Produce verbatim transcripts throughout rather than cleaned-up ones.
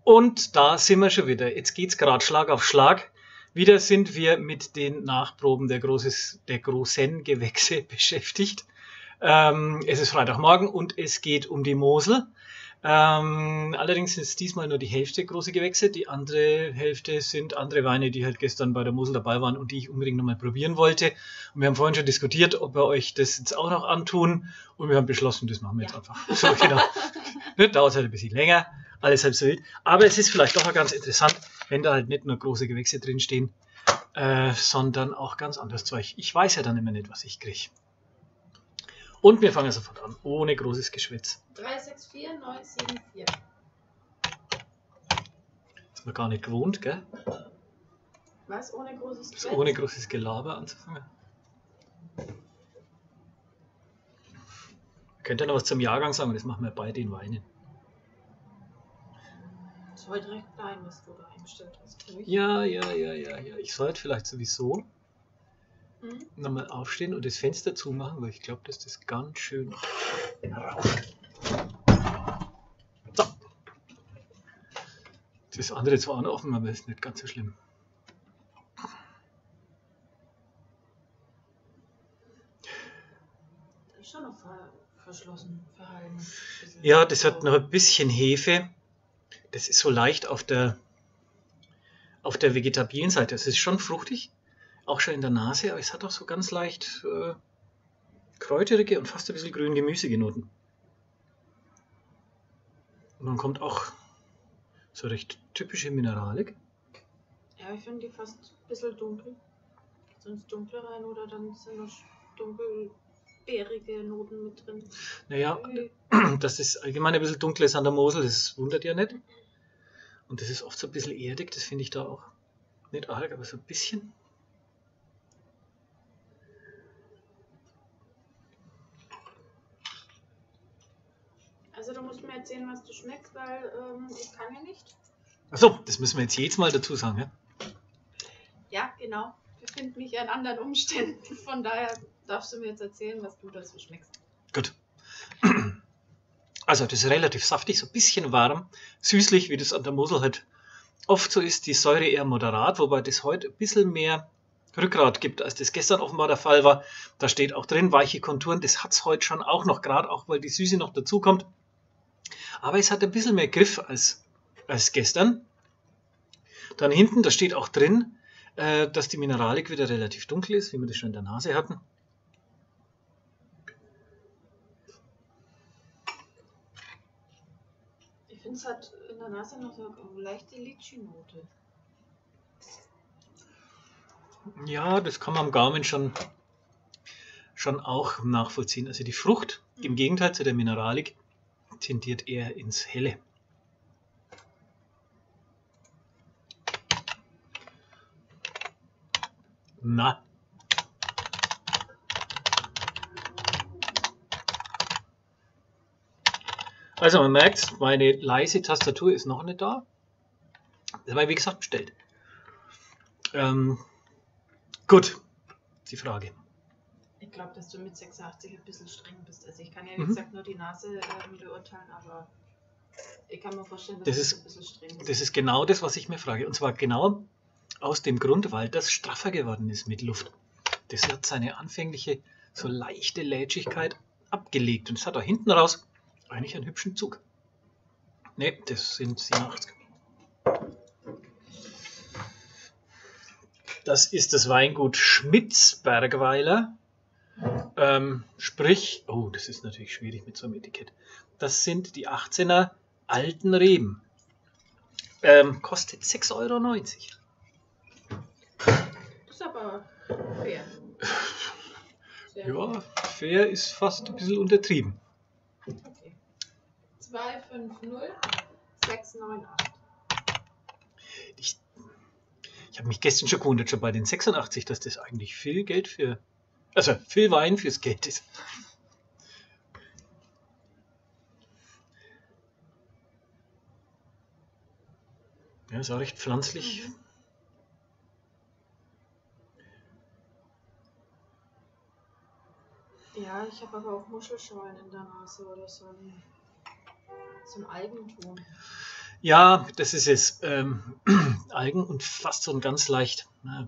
Und da sind wir schon wieder. Jetzt geht es gerade Schlag auf Schlag. Wieder sind wir mit den Nachproben der, Großes, der großen Gewächse beschäftigt. Ähm, es ist Freitagmorgen und es geht um die Mosel. Ähm, allerdings sind es diesmal nur die Hälfte große Gewächse. Die andere Hälfte sind andere Weine, die halt gestern bei der Mosel dabei waren und die ich unbedingt nochmal probieren wollte. Und wir haben vorhin schon diskutiert, ob wir euch das jetzt auch noch antun. Und wir haben beschlossen, das machen wir jetzt ja. einfach. So, genau. Das dauert halt ein bisschen länger. Alles halb so wild. Aber es ist vielleicht doch auch ganz interessant, wenn da halt nicht nur große Gewächse drinstehen, äh, sondern auch ganz anderes Zeug. Ich weiß ja dann immer nicht, was ich kriege. Und wir fangen sofort an, ohne großes Geschwätz. drei sechs vier neun sieben vier. Ist man gar nicht gewohnt, gell? Was? Ohne großes Geschwätz? Ohne großes Gelaber anzufangen. Könnt ihr noch was zum Jahrgang sagen? Das machen wir bei den Weinen. Das ist heute recht klein, was du da eingestellt hast. Ja, ja, ja, ja, ja. Ich sollte vielleicht sowieso Mhm. nochmal aufstehen und das Fenster zumachen, weil ich glaube, dass das ganz schön rauscht. So. Das andere zwar auch noch offen, aber ist nicht ganz so schlimm. Das ist schon noch ver verschlossen, verhalten. Ja, das hat noch ein bisschen Hefe. Das ist so leicht auf der, auf der vegetabilen Seite. Es ist schon fruchtig. Auch schon in der Nase, aber es hat auch so ganz leicht äh, kräuterige und fast ein bisschen grün gemüsige Noten. Und dann kommt auch so recht typische Mineralik. Ja, ich finde die fast ein bisschen dunkel. Sonst dunkler rein oder dann sind noch dunkelbeerige Noten mit drin. Naja, dass das allgemein ein bisschen dunkel ist an der Mosel, das wundert ja nicht. Und das ist oft so ein bisschen erdig, das finde ich da auch nicht arg, aber so ein bisschen. Also du musst mir erzählen, was du schmeckst, weil ähm, ich kann ja nicht. Achso, das müssen wir jetzt jedes Mal dazu sagen, ja? Ja, genau. Ich befinde mich an anderen Umständen. Von daher darfst du mir jetzt erzählen, was du dazu schmeckst. Gut. Also das ist relativ saftig, so ein bisschen warm, süßlich, wie das an der Mosel halt oft so ist. Die Säure eher moderat, wobei das heute ein bisschen mehr Rückgrat gibt, als das gestern offenbar der Fall war. Da steht auch drin, weiche Konturen, das hat es heute schon auch noch, gerade auch, weil die Süße noch dazu kommt. Aber es hat ein bisschen mehr Griff als, als gestern. Dann hinten, da steht auch drin, äh, dass die Mineralik wieder relativ dunkel ist, wie wir das schon in der Nase hatten. Ich finde, es hat in der Nase noch so eine leichte Litschi-Note. Ja, das kann man am Gaumen schon, schon auch nachvollziehen. Also die Frucht, mhm. im Gegenteil zu der Mineralik, tendiert eher ins Helle. Na. Also man merkt, meine leise Tastatur ist noch nicht da. Das war wie gesagt bestellt. Ähm, gut, die Frage. Ich glaube, dass du mit sechsundachtzig ein bisschen streng bist. Also ich kann ja wie Mhm. gesagt nur die Nase ähm, beurteilen, aber ich kann mir vorstellen, dass Das du ist, ein bisschen streng bist. das ist genau das, was ich mir frage. Und zwar genau aus dem Grund, weil das straffer geworden ist mit Luft. Das hat seine anfängliche, so leichte Lätschigkeit abgelegt. Und es hat da hinten raus eigentlich einen hübschen Zug. Ne, das sind siebenundachtzig. Das ist das Weingut Schmitz-Bergweiler. Ähm, sprich, oh, das ist natürlich schwierig mit so einem Etikett. Das sind die achtzehner alten Reben. Ähm, kostet sechs Euro neunzig. Das ist aber fair. Sehr Ja, fair. fair ist fast ein bisschen untertrieben. Okay. zwei fünf null sechs neun acht. Ich, ich habe mich gestern schon gewundert, schon bei den sechsundachtzig, dass das eigentlich viel Geld für, also viel Wein fürs Geld ist. Ja, ist auch recht pflanzlich. Mhm. Ja, ich habe aber auch Muschelschalen in der Nase oder so ein, so ein Algenton. Ja, das ist es. Ähm, Algen und fast so ein ganz leicht. Na,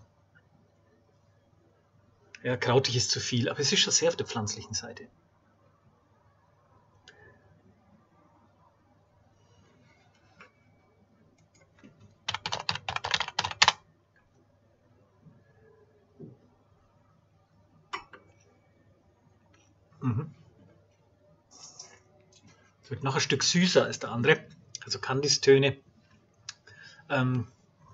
ja, krautig ist zu viel, aber es ist schon sehr auf der pflanzlichen Seite. Mhm. Es wird noch ein Stück süßer als der andere, also Kandistöne. Ähm,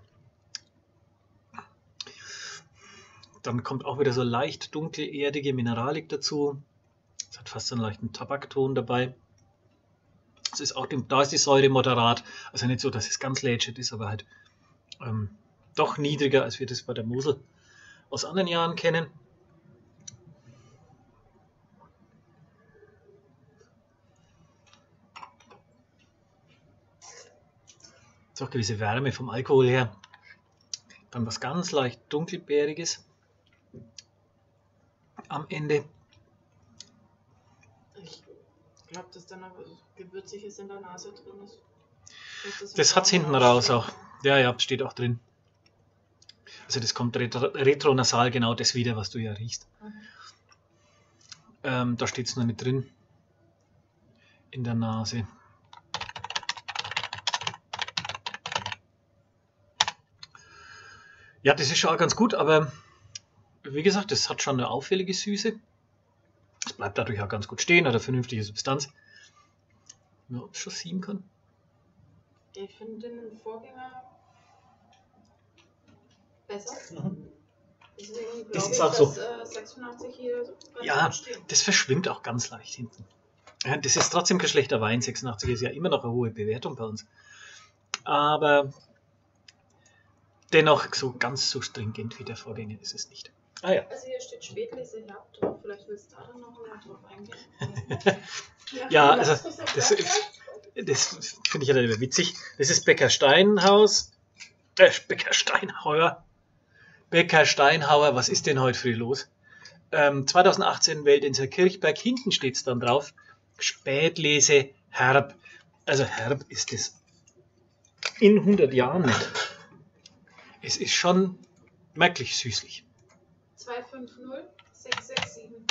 dann kommt auch wieder so leicht dunkelerdige Mineralik dazu. Es hat fast so einen leichten Tabakton dabei. Es ist auch die, da ist die Säure moderat, also nicht so, dass es ganz lätschig ist, aber halt ähm, doch niedriger, als wir das bei der Mosel aus anderen Jahren kennen. Es ist auch gewisse Wärme vom Alkohol her. Dann was ganz leicht dunkelbeeriges am Ende. Ich glaube, dass dann noch Gewürziges in der Nase drin ist. Das, das hat es hinten raus auch. Ja, ja, steht auch drin. Also das kommt retro, retronasal genau das wieder, was du ja riechst. Mhm. Ähm, da steht es noch nicht drin. In der Nase. Ja, das ist schon auch ganz gut, aber wie gesagt, das hat schon eine auffällige Süße. Es bleibt dadurch auch ganz gut stehen, hat eine vernünftige Substanz. Ja, ob es schon sieben kann. Ich finde den Vorgänger besser. Mhm. Deswegen das ist ich, auch dass, so. Äh, sechsundachtzig hier ganz ja, gut steht. Das verschwimmt auch ganz leicht hinten. Ja, das ist trotzdem kein schlechter Wein. sechsundachtzig ist ja immer noch eine hohe Bewertung bei uns. Aber dennoch so ganz so stringent wie der Vorgänger ist es nicht. Ah, ja. Also hier steht Spätlese Herb drauf. Vielleicht willst du da dann noch mal drauf eingehen. ja, ja, also das, das finde ich ja immer witzig. Das ist Bäcker Steinhaus. Äh, Bäcker Steinhauer. Bäcker Steinhauer, was ist denn heute früh los? Ähm, zweitausendachtzehn Weltinser Kirchberg, hinten steht es dann drauf. Spätlese Herb. Also Herb ist es in hundert Jahren nicht. Es ist schon merklich süßlich. zwei fünf null sechs sechs sieben.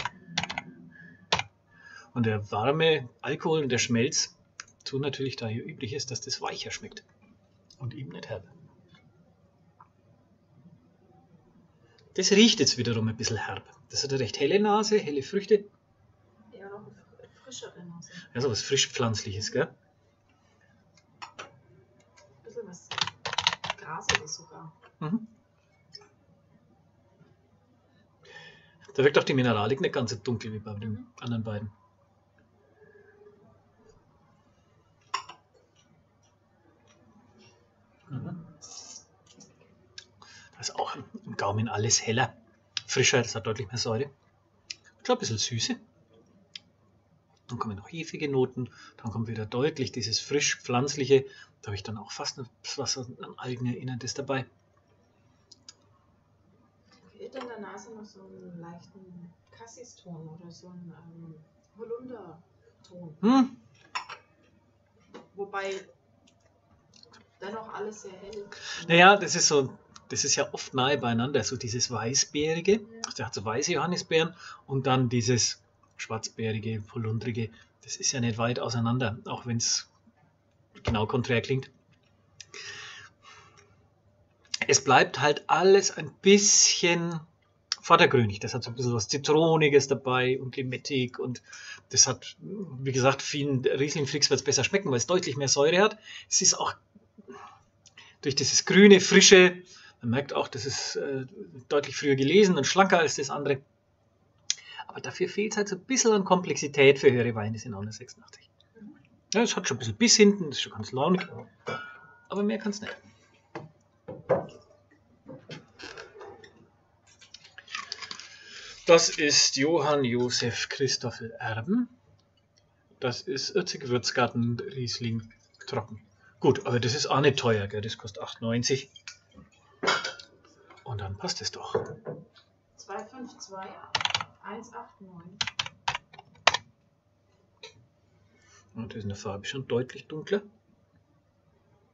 Und der warme Alkohol und der Schmelz tun natürlich, da hier üblich ist, dass das weicher schmeckt. Und eben nicht herb. Das riecht jetzt wiederum ein bisschen herb. Das hat eine recht helle Nase, helle Früchte. Ja, noch eine frischere Nase. Ja, so was frisch-pflanzliches, gell? Ein bisschen was Grasiges sogar. Mhm. Da wirkt auch die Mineralik nicht ganz so dunkel wie bei den mhm. anderen beiden. Mhm. Da ist auch im Gaumen alles heller, frischer, das hat deutlich mehr Säure. Schon ein bisschen Süße. Dann kommen noch hefige Noten, dann kommt wieder deutlich dieses frisch-pflanzliche. Da habe ich dann auch fast was an Algen erinnerndes dabei. Fehlt in der Nase noch so einen leichten Cassis-Ton oder so einen ähm, Holunder-Ton. Hm. Wobei dennoch alles sehr hell. Naja, das ist so, das ist ja oft nahe beieinander, so dieses Weißbeerige, ja. Der hat so weiße Johannisbeeren und dann dieses Schwarzbeerige, Holundrige. Das ist ja nicht weit auseinander, auch wenn es genau konträr klingt. Es bleibt halt alles ein bisschen vordergründig. Das hat so ein bisschen was Zitroniges dabei und Limettig und das hat, wie gesagt, vielen Riesling-Flix wird es besser schmecken, weil es deutlich mehr Säure hat. Es ist auch durch dieses grüne, frische, man merkt auch, das ist äh, deutlich früher gelesen und schlanker als das andere. Aber dafür fehlt es halt so ein bisschen an Komplexität für höhere Weine, das sind auch nur sechsundachtzig. Ja, es hat schon ein bisschen Biss hinten, das ist schon ganz launig, aber mehr kann es nicht. Das ist Johann Josef Christoffel Erben. Das ist Oetze Gewürzgarten Riesling trocken. Gut, aber das ist auch nicht teuer, gell? Das kostet acht neunzig. Und dann passt es doch. zwei fünf zwei eins acht neun. Und das ist in der Farbe schon deutlich dunkler.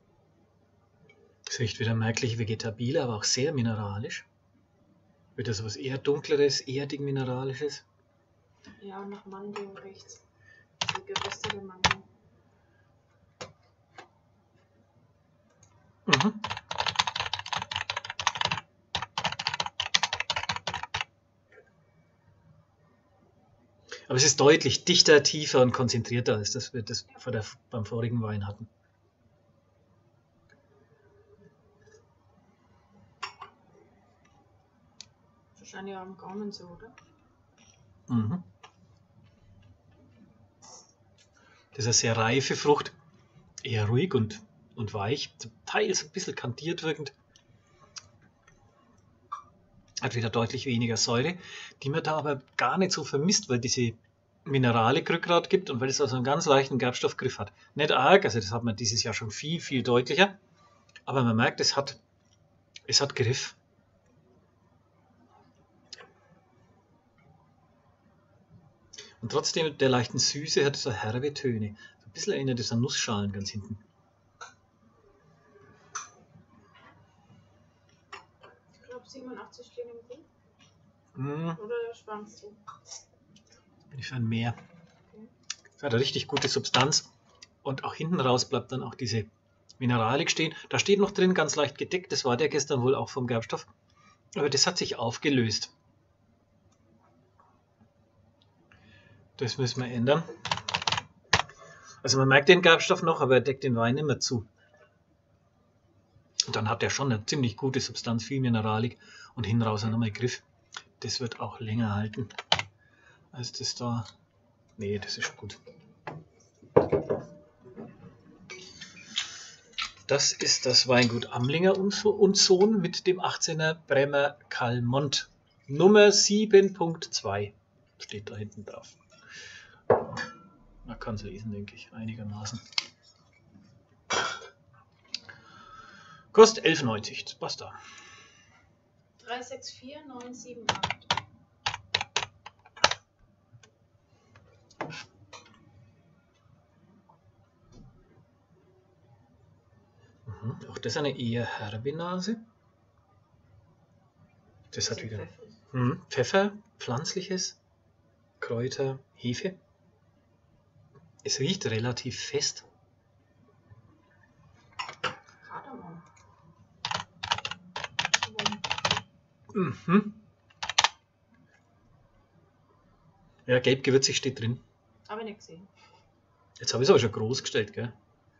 Es riecht wieder merklich vegetabil, aber auch sehr mineralisch. Wird das was eher dunkleres, erdig mineralisches? Ja, und nach Mandel riecht's. So geröstete Mandel. Mhm. Aber es ist deutlich dichter, tiefer und konzentrierter, als das wir das vor der, beim vorigen Wein hatten. Wahrscheinlich auch am Gaumen so, oder? Mhm. Das ist eine sehr reife Frucht, eher ruhig und, und weich, zum Teil so ein bisschen kantiert wirkend. Hat wieder deutlich weniger Säure, die man da aber gar nicht so vermisst, weil diese Mineralik Rückgrat gibt und weil es also einen ganz leichten Gerbstoffgriff hat. Nicht arg, also das hat man dieses Jahr schon viel, viel deutlicher, aber man merkt, es hat, es hat Griff. Und trotzdem der leichten Süße hat es so herbe Töne. So ein bisschen erinnert es an Nussschalen ganz hinten. Ich glaube siebenundachtzig stehen im Grün. Mm, Oder schwankst du? bin ich für ein Mehr. Okay. Es hat eine richtig gute Substanz. Und auch hinten raus bleibt dann auch diese Mineralik stehen. Da steht noch drin, ganz leicht gedeckt. Das war der gestern wohl auch vom Gerbstoff. Aber das hat sich aufgelöst. Das müssen wir ändern. Also man merkt den Gerbstoff noch, aber er deckt den Wein nicht mehr zu. Und dann hat er schon eine ziemlich gute Substanz, viel Mineralik und hinten raus auch nochmal Griff. Das wird auch länger halten als das da. Nee, das ist gut. Das ist das Weingut Amlinger und Sohn mit dem achtzehner Bremer Calmont. Nummer sieben Punkt zwei steht da hinten drauf. Man kann es lesen, denke ich, einigermaßen. Kostet elf neunzig, das passt da. drei sechs vier neun sieben acht. Mhm. Auch das ist eine eher herbe Nase. Das hat wieder mhm. Pfeffer, pflanzliches, Kräuter, Hefe. Es riecht relativ fest. Kardamom. Mhm. Ja, gelb-gewürzig steht drin. Habe ich nicht gesehen. Jetzt habe ich es aber schon groß gestellt, gell?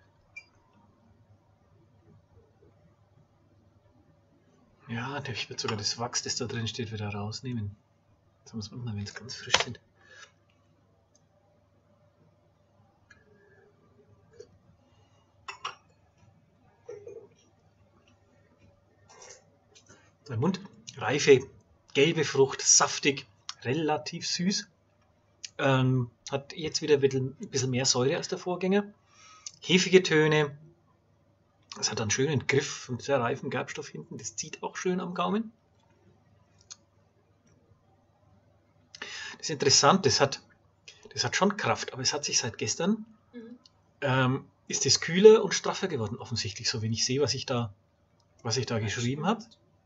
Ja, ich würde sogar das Wachs, das da drin steht, wieder rausnehmen. Das muss man mal, wenn es ganz frisch sind. Der Mund, reife, gelbe Frucht, saftig, relativ süß. Ähm, hat jetzt wieder ein bisschen mehr Säure als der Vorgänger. Hefige Töne. Es hat einen schönen Griff und sehr reifen Gerbstoff hinten. Das zieht auch schön am Gaumen. Das ist interessant, das hat, das hat schon Kraft, aber es hat sich seit gestern, mhm. ähm, ist es kühler und straffer geworden, offensichtlich, so wenn ich sehe, was ich da, was ich da geschrieben habe.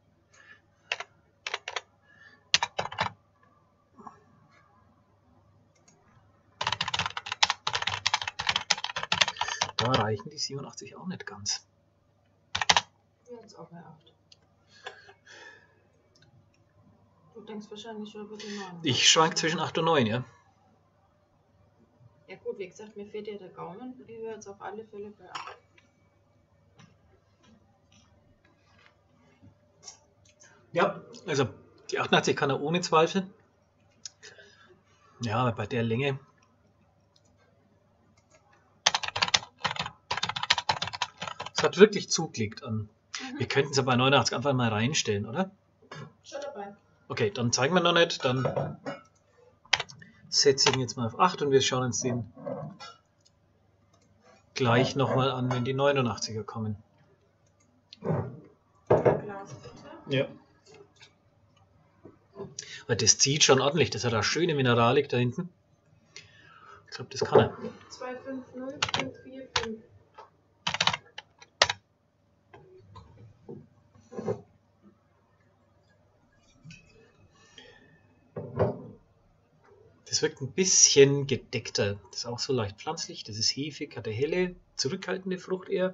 Da reichen die siebenundachtzig auch nicht ganz. Jetzt auch bei acht. Du denkst wahrscheinlich schon über die neun. Ich schwank zwischen acht und neun, ja. Ja gut, wie gesagt, mir fehlt ja der Gaumen. Ich höre jetzt auf alle Fälle bei acht. Ja, also die achtundachtzig kann er ohne Zweifel. Ja, aber bei der Länge. Es hat wirklich zugelegt an. Mhm. Wir könnten es aber bei neunundachtzig einfach mal reinstellen, oder? Schon dabei. Okay, dann zeigen wir noch nicht. Dann setze ich ihn jetzt mal auf acht und wir schauen uns den gleich nochmal an, wenn die neunundachtziger kommen. Ja. Weil das zieht schon ordentlich. Das hat eine schöne Mineralik da hinten. Ich glaube, das kann er. zwei fünf null fünf vier fünf. Das wirkt ein bisschen gedeckter. Das ist auch so leicht pflanzlich. Das ist hefig, hat eine helle, zurückhaltende Frucht eher.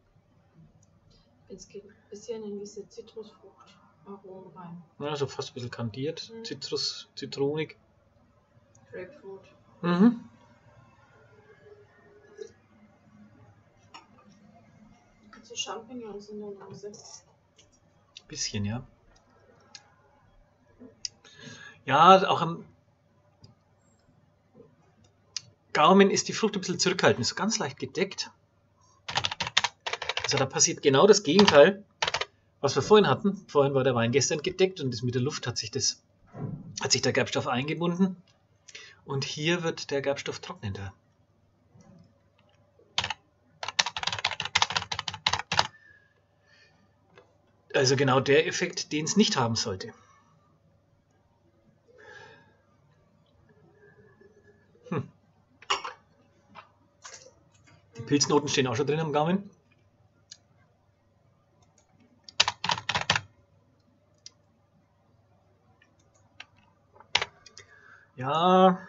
Es geht ein bisschen in diese Zitrusfrucht-Aromen rein. Ja, so fast ein bisschen kandiert. Mhm. Zitrus, zitronig. Grapefruit. Mhm. So Champignons in der Nase. Bisschen, ja. Ja, auch am Gaumen ist die Frucht ein bisschen zurückhaltend, so ganz leicht gedeckt. Also da passiert genau das Gegenteil, was wir vorhin hatten. Vorhin war der Wein gestern gedeckt und das mit der Luft hat sich, das, hat sich der Gerbstoff eingebunden. Und hier wird der Gerbstoff trocknender. Also genau der Effekt, den es nicht haben sollte. Hm. Die Pilznoten stehen auch schon drin am Gaumen. Ja.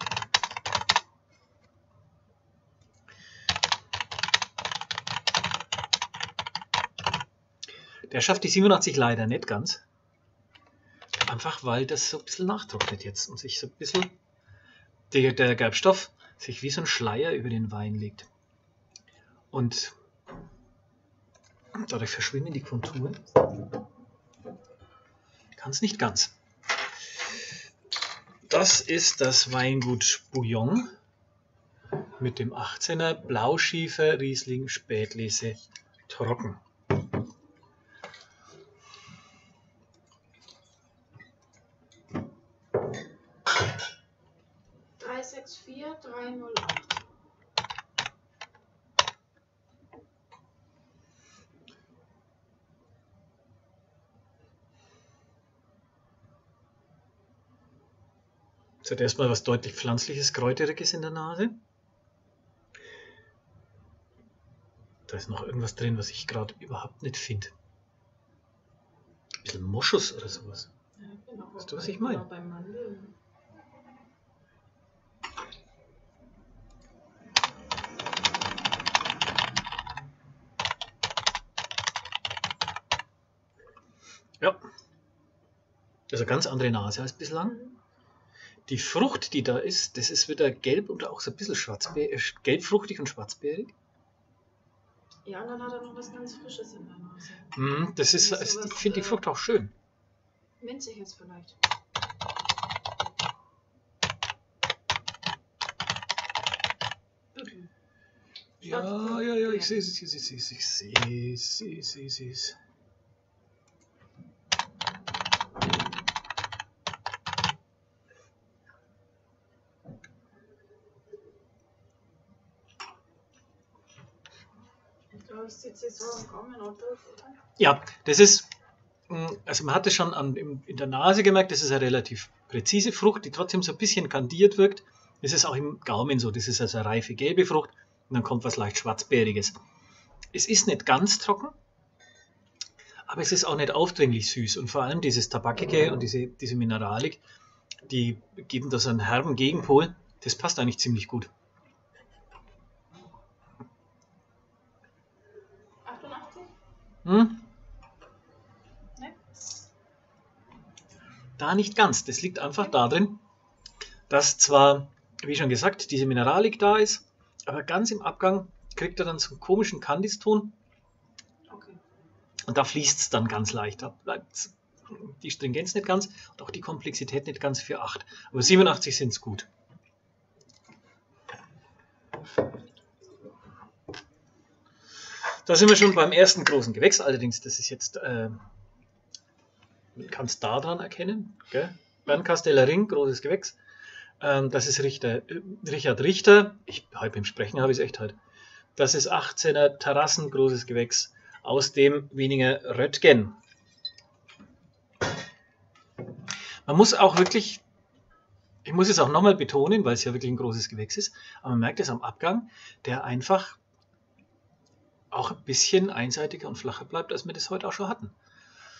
Der schafft die siebenundachtzig leider nicht ganz. Einfach weil das so ein bisschen nachtrocknet jetzt und sich so ein bisschen der, der Gerbstoff sich wie so ein Schleier über den Wein legt. Und dadurch verschwinden die Konturen. Kann es nicht ganz. Das ist das Weingut Bouillon mit dem achtzehner Blauschiefer Riesling Spätlese trocken. drei sechs vier drei null acht. Jetzt hat erstmal was deutlich pflanzliches, kräuteriges in der Nase. Da ist noch irgendwas drin, was ich gerade überhaupt nicht finde. Ein bisschen Moschus oder sowas. Ja, genau. Weißt du, was ich meine? Beim Mandeln. Ja. Also ganz andere Nase als bislang. Die Frucht, die da ist, das ist wieder gelb und auch so ein bisschen schwarzbeerig, gelbfruchtig und schwarzbeerig. Ja, und dann hat er noch was ganz Frisches in der Nase. Mm, das ist, Das ist ich sowas, finde die äh, Frucht auch schön. Minziges vielleicht. Mhm. Ja, ja, ja, ich sehe es, ich sehe es, ich sehe es, ich sehe es, ich sehe es. Das sieht sich so am Gaumen auch durch, oder? Ja, das ist, also man hat es schon an, in der Nase gemerkt, das ist eine relativ präzise Frucht, die trotzdem so ein bisschen kandiert wirkt. Das ist auch im Gaumen so, das ist also eine reife gelbe Frucht und dann kommt was leicht schwarzbeeriges. Es ist nicht ganz trocken, aber es ist auch nicht aufdringlich süß und vor allem dieses Tabakige und diese, diese Mineralik, die geben da so einen herben Gegenpol, das passt eigentlich ziemlich gut. achtundachtzig? Hm? Ne? Da nicht ganz. Das liegt einfach darin, dass zwar, wie schon gesagt, diese Mineralik da ist, aber ganz im Abgang kriegt er dann so einen komischen Kandiston. Okay. Und da fließt es dann ganz leicht. Da bleibt die Stringenz nicht ganz und auch die Komplexität nicht ganz für acht. Aber siebenundachtzig sind es gut. Da sind wir schon beim ersten großen Gewächs. Allerdings, das ist jetzt, äh, man kann es daran erkennen. Gell? Bernkasteller Ring, großes Gewächs. Ähm, das ist Richter, äh, Richard Richter. Ich, heute beim Sprechen habe ich es echt halt. Das ist achtzehner Terrassen, großes Gewächs aus dem Wieninger Röttgen. Man muss auch wirklich, ich muss es auch nochmal betonen, weil es ja wirklich ein großes Gewächs ist, aber man merkt es am Abgang, der einfach auch ein bisschen einseitiger und flacher bleibt, als wir das heute auch schon hatten.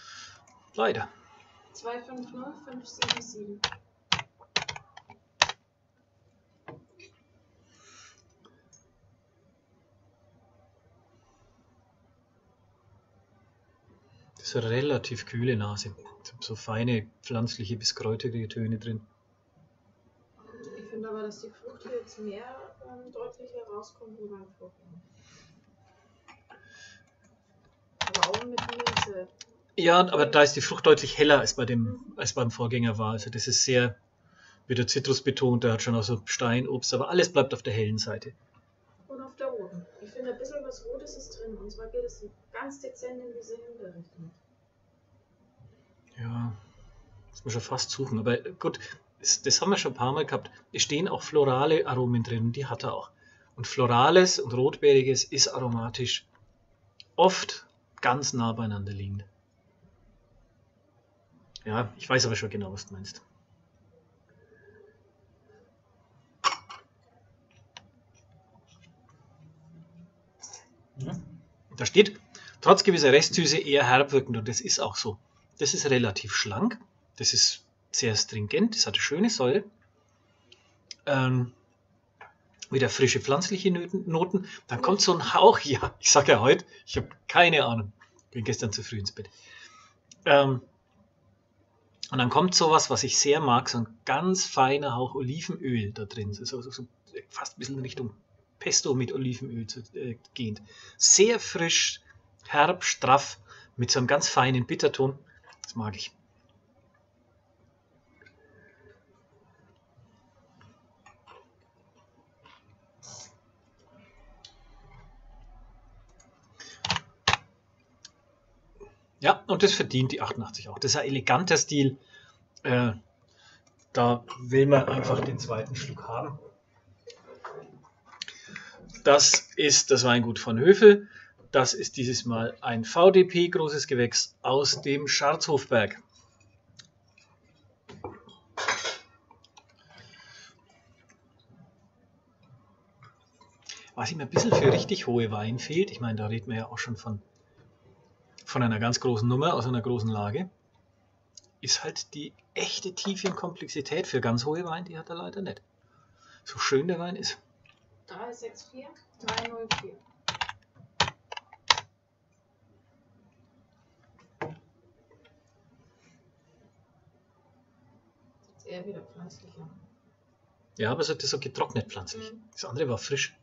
Leider. zwei fünf null fünf sieben sieben. Das ist eine relativ kühle Nase. So feine pflanzliche bis kräutige Töne drin. Ich finde aber, dass die Frucht hier jetzt mehr ähm, deutlich herauskommt wie beim Vorgänger. Braun mit Minze. Ja, aber da ist die Frucht deutlich heller als, bei dem, mhm. als beim Vorgänger war. Also das ist sehr wieder Zitrus betont, der hat schon auch so Steinobst, aber alles bleibt auf der hellen Seite. Und auf der roten. Ich finde, ein bisschen was Rotes ist drin. Und zwar geht es ganz dezent in diese Himbeerrichtung. Ja, muss man schon fast suchen. Aber gut, das, das haben wir schon ein paar Mal gehabt. Es stehen auch florale Aromen drin, die hat er auch. Und Florales und Rotbeeriges ist aromatisch oft ganz nah beieinander liegend. Ja, ich weiß aber schon genau, was du meinst. Da steht, trotz gewisser Restsüße eher herb wirkend, und das ist auch so. Das ist relativ schlank, das ist sehr stringent, das hat eine schöne Säure. Ähm, wieder frische pflanzliche Noten. Dann kommt so ein Hauch, ja, ich sage ja heute, ich habe keine Ahnung, bin gestern zu früh ins Bett. Ähm, und dann kommt sowas, was ich sehr mag, so ein ganz feiner Hauch Olivenöl da drin, so, so, so fast ein bisschen in Richtung Pesto mit Olivenöl zu, äh, gehend. Sehr frisch, herb, straff, mit so einem ganz feinen Bitterton. Das mag ich. Ja, und das verdient die achtundachtzig auch. Das ist ein eleganter Stil. Äh, da will man einfach den zweiten Schluck haben. Das ist das Weingut von Höfel. Das ist dieses Mal ein V D P, großes Gewächs aus dem Scharzhofberg. Was ihm ein bisschen für richtig hohe Wein fehlt, ich meine, da reden wir ja auch schon von, von einer ganz großen Nummer aus einer großen Lage, ist halt die echte Tiefe und Komplexität. Für ganz hohe Wein, die hat er leider nicht. So schön der Wein ist. drei sechs vier, drei null vier. Jetzt eher wieder pflanzlicher. Ja, aber es hat so getrocknet pflanzlich. Mhm. Das andere war frisch.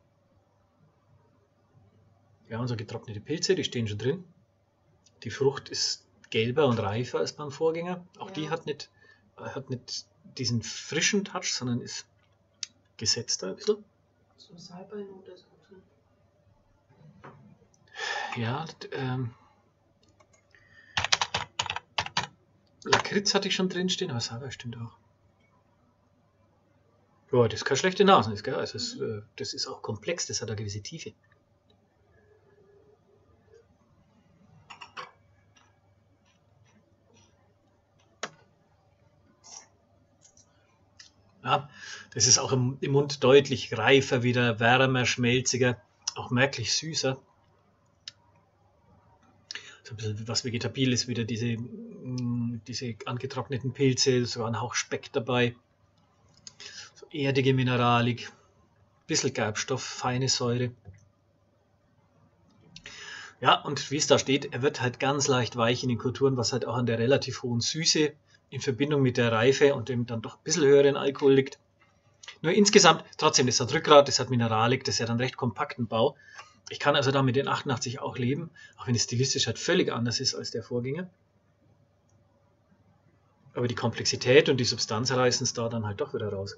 Ja, und so getrocknete Pilze, die stehen schon drin. Die Frucht ist gelber und reifer als beim Vorgänger. Auch ja. Die hat nicht, hat nicht diesen frischen Touch, sondern ist gesetzter ein bisschen. So Salbeinote ist gut drin. Ja, ähm, Lakritz hatte ich schon drin stehen, aber Salbei stimmt auch. Ja, das ist keine schlechte Nase, gell? Also es, mhm. äh, das ist auch komplex, das hat eine gewisse Tiefe. Ja, das ist auch im, im Mund deutlich reifer, wieder wärmer, schmelziger, auch merklich süßer. So ein bisschen was vegetabil ist, wieder diese, diese angetrockneten Pilze, sogar ein Hauch Speck dabei. So erdige Mineralik, ein bisschen Gerbstoff, feine Säure. Ja, und wie es da steht, er wird halt ganz leicht weich in den Kulturen, was halt auch an der relativ hohen Süße in Verbindung mit der Reife und dem dann doch ein bisschen höheren Alkohol liegt. Nur insgesamt, trotzdem, das hat Rückgrat, das hat Mineralik, das ist ja dann recht kompakten Bau. Ich kann also da mit den achtundachtzig auch leben, auch wenn es stilistisch halt völlig anders ist als der Vorgänger. Aber die Komplexität und die Substanz reißen es da dann halt doch wieder raus.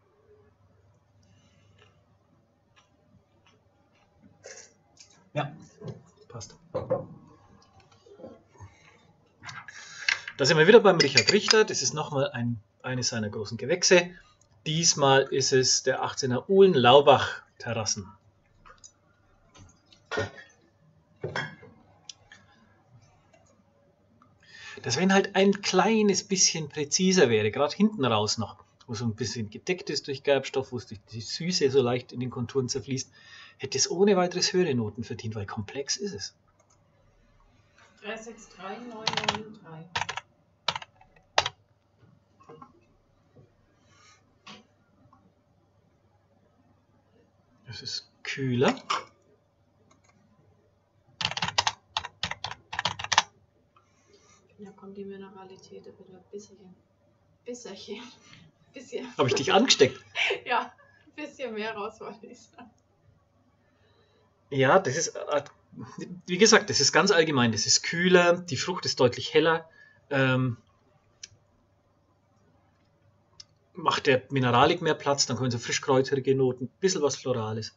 Ja, passt. Da sind wir wieder beim Richard Richter. Das ist nochmal ein, eines seiner großen Gewächse. Diesmal ist es der achtzehner Uhlen Laubach Terrassen. Das, wenn halt ein kleines bisschen präziser wäre, gerade hinten raus noch, wo so ein bisschen gedeckt ist durch Gerbstoff, wo es durch die Süße so leicht in den Konturen zerfließt, hätte es ohne weiteres höhere Noten verdient, weil komplex ist es. drei sechs drei neun neun drei. Das ist kühler. Ja, kommt die Mineralität wieder ein bisschen. Bisschen. bisschen. Habe ich dich angesteckt? Ja, ein bisschen mehr raus, wollte ich sagen. Ja, das ist, wie gesagt, das ist ganz allgemein. Das ist kühler, die Frucht ist deutlich heller, ähm, macht der Mineralik mehr Platz, dann kommen so frischkräuterige Noten, ein bisschen was Florales.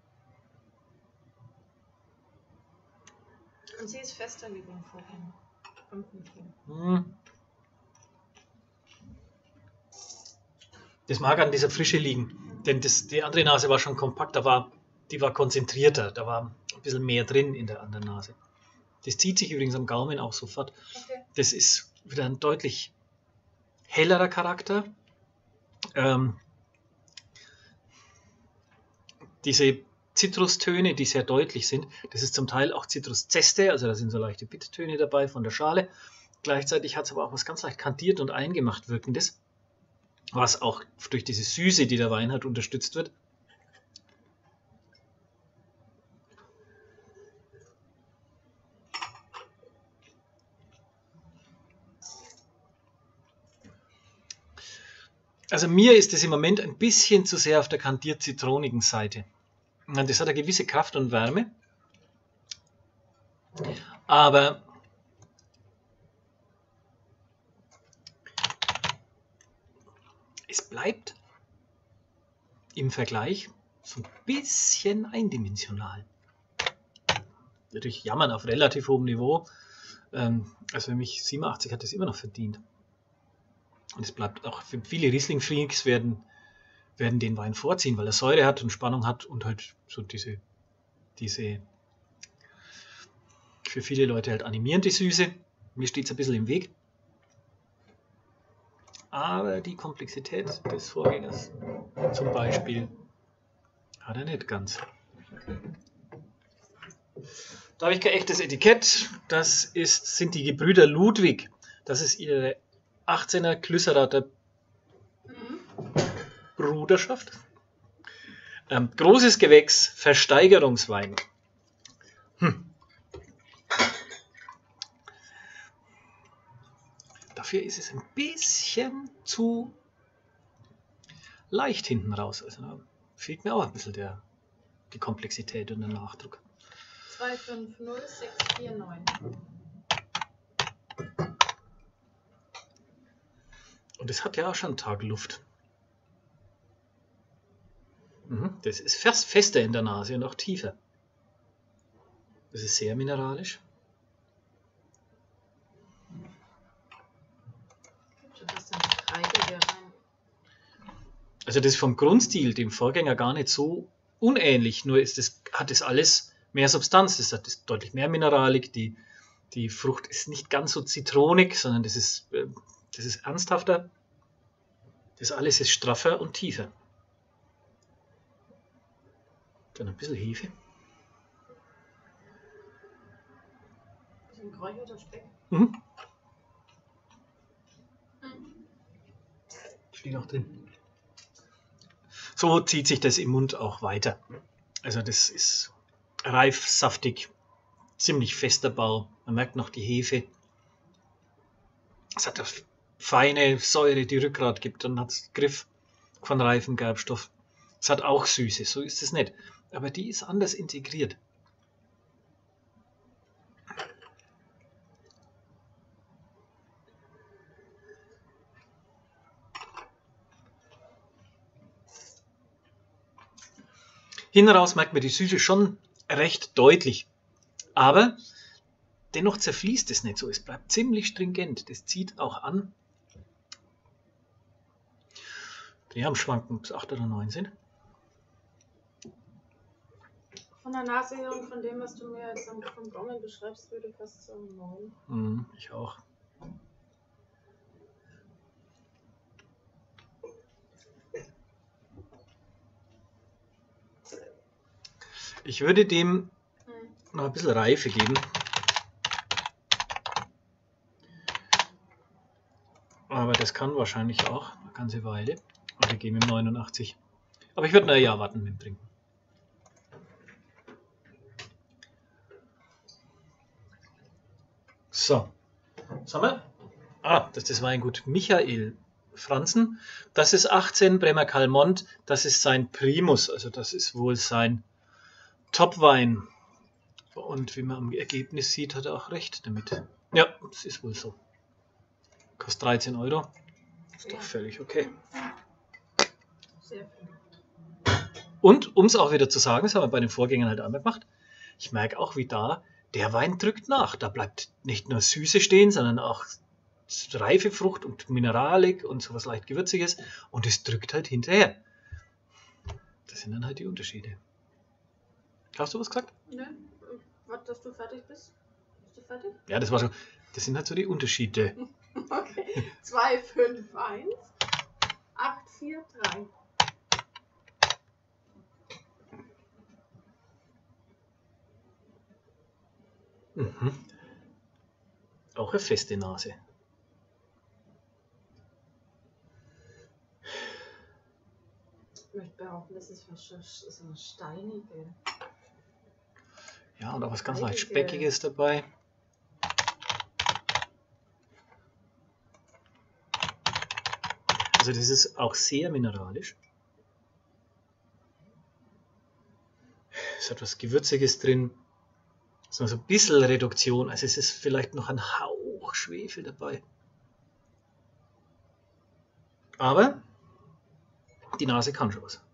Und sie ist fester wie beim Vorgänger. Hm. Das mag an dieser Frische liegen, denn das, die andere Nase war schon kompakter, war, die war konzentrierter, da war ein bisschen mehr drin in der anderen Nase. Das zieht sich übrigens am Gaumen auch sofort. Okay. Das ist wieder ein deutlich hellerer Charakter. Ähm, diese Zitrustöne, die sehr deutlich sind, das ist zum Teil auch Zitruszeste, also da sind so leichte Bittertöne dabei von der Schale. Gleichzeitig hat es aber auch was ganz leicht kantiert und eingemacht wirkendes, was auch durch diese Süße, die der Wein hat, unterstützt wird. Also mir ist es im Moment ein bisschen zu sehr auf der kantiert-zitronigen Seite. Das hat eine gewisse Kraft und Wärme, aber es bleibt im Vergleich so ein bisschen eindimensional. Natürlich jammern auf relativ hohem Niveau. Also für mich siebenundachtzig hat es immer noch verdient. Und es bleibt auch für viele Riesling-Freaks werden, werden den Wein vorziehen, weil er Säure hat und Spannung hat und halt so diese, diese für viele Leute halt animierende Süße. Mir steht es ein bisschen im Weg. Aber die Komplexität des Vorgängers zum Beispiel hat er nicht ganz. Da habe ich kein echtes Etikett. Das ist, sind die Gebrüder Ludwig. Das ist ihre achtzehner Klüsserater Bruderschaft. Ähm, großes Gewächs, Versteigerungswein. Hm. Dafür ist es ein bisschen zu leicht hinten raus. Also da fehlt mir auch ein bisschen der, die Komplexität und der Nachdruck. zwei fünf null sechs vier neun. Und es hat ja auch schon einen Tag Luft. Mhm, das ist fast fester in der Nase und auch tiefer. Das ist sehr mineralisch. Also das ist vom Grundstil dem Vorgänger gar nicht so unähnlich, nur ist das, hat es alles mehr Substanz, das hat das deutlich mehr Mineralik, die, die Frucht ist nicht ganz so zitronig, sondern das ist, das ist ernsthafter, das alles ist straffer und tiefer. Dann ein bisschen Hefe. Ein geräucherter Speck. Mhm. Steht auch drin. So zieht sich das im Mund auch weiter. Also das ist reif, saftig, ziemlich fester Bau. Man merkt noch die Hefe. Es hat eine feine Säure, die Rückgrat gibt. Dann hat es Griff von reifem Gerbstoff. Es hat auch Süße, so ist es nicht. Aber die ist anders integriert. Hinten raus merkt man die Süße schon recht deutlich, aber dennoch zerfließt es nicht so. Es bleibt ziemlich stringent. Das zieht auch an. Die haben Schwanken, ob es acht oder neun sind. Von der Nase her und von dem, was du mir jetzt vom Gaumen beschreibst, würde fast so neun. Mm, ich auch. Ich würde dem noch ein bisschen Reife geben. Aber das kann wahrscheinlich auch eine ganze Weile. Und wir geben ihm neunundachtzig. Aber ich würde ein Jahr warten mit dem Trinken. So. Was haben wir? Ah, das ist das Weingut Michael Franzen. Das ist achtzehn, Bremer Calmont. Das ist sein Primus, also das ist wohl sein Topwein. Und wie man am Ergebnis sieht, hat er auch recht damit. Ja, das ist wohl so. Kostet dreizehn Euro. Ist doch völlig okay. Sehr viel. Und, um es auch wieder zu sagen, das haben wir bei den Vorgängern halt einmal gemacht, ich merke auch, wie da der Wein drückt nach. Da bleibt nicht nur Süße stehen, sondern auch reife Frucht und Mineralik und sowas leicht Gewürziges. Und es drückt halt hinterher. Das sind dann halt die Unterschiede. Hast du was gesagt? Ne? Warte, dass du fertig bist. Bist du fertig? Ja, das war so. Das sind halt so die Unterschiede. Okay. zwei fünf eins acht vier drei. Mhm. Auch eine feste Nase. Ich möchte behaupten, das ist fast schon so eine steinige. Ja, und auch was ganz leicht Speckiges dabei. Also das ist auch sehr mineralisch. Es hat was Gewürziges drin. So ein bisschen Reduktion. Also es ist vielleicht noch ein Hauch Schwefel dabei. Aber die Nase kann schon was.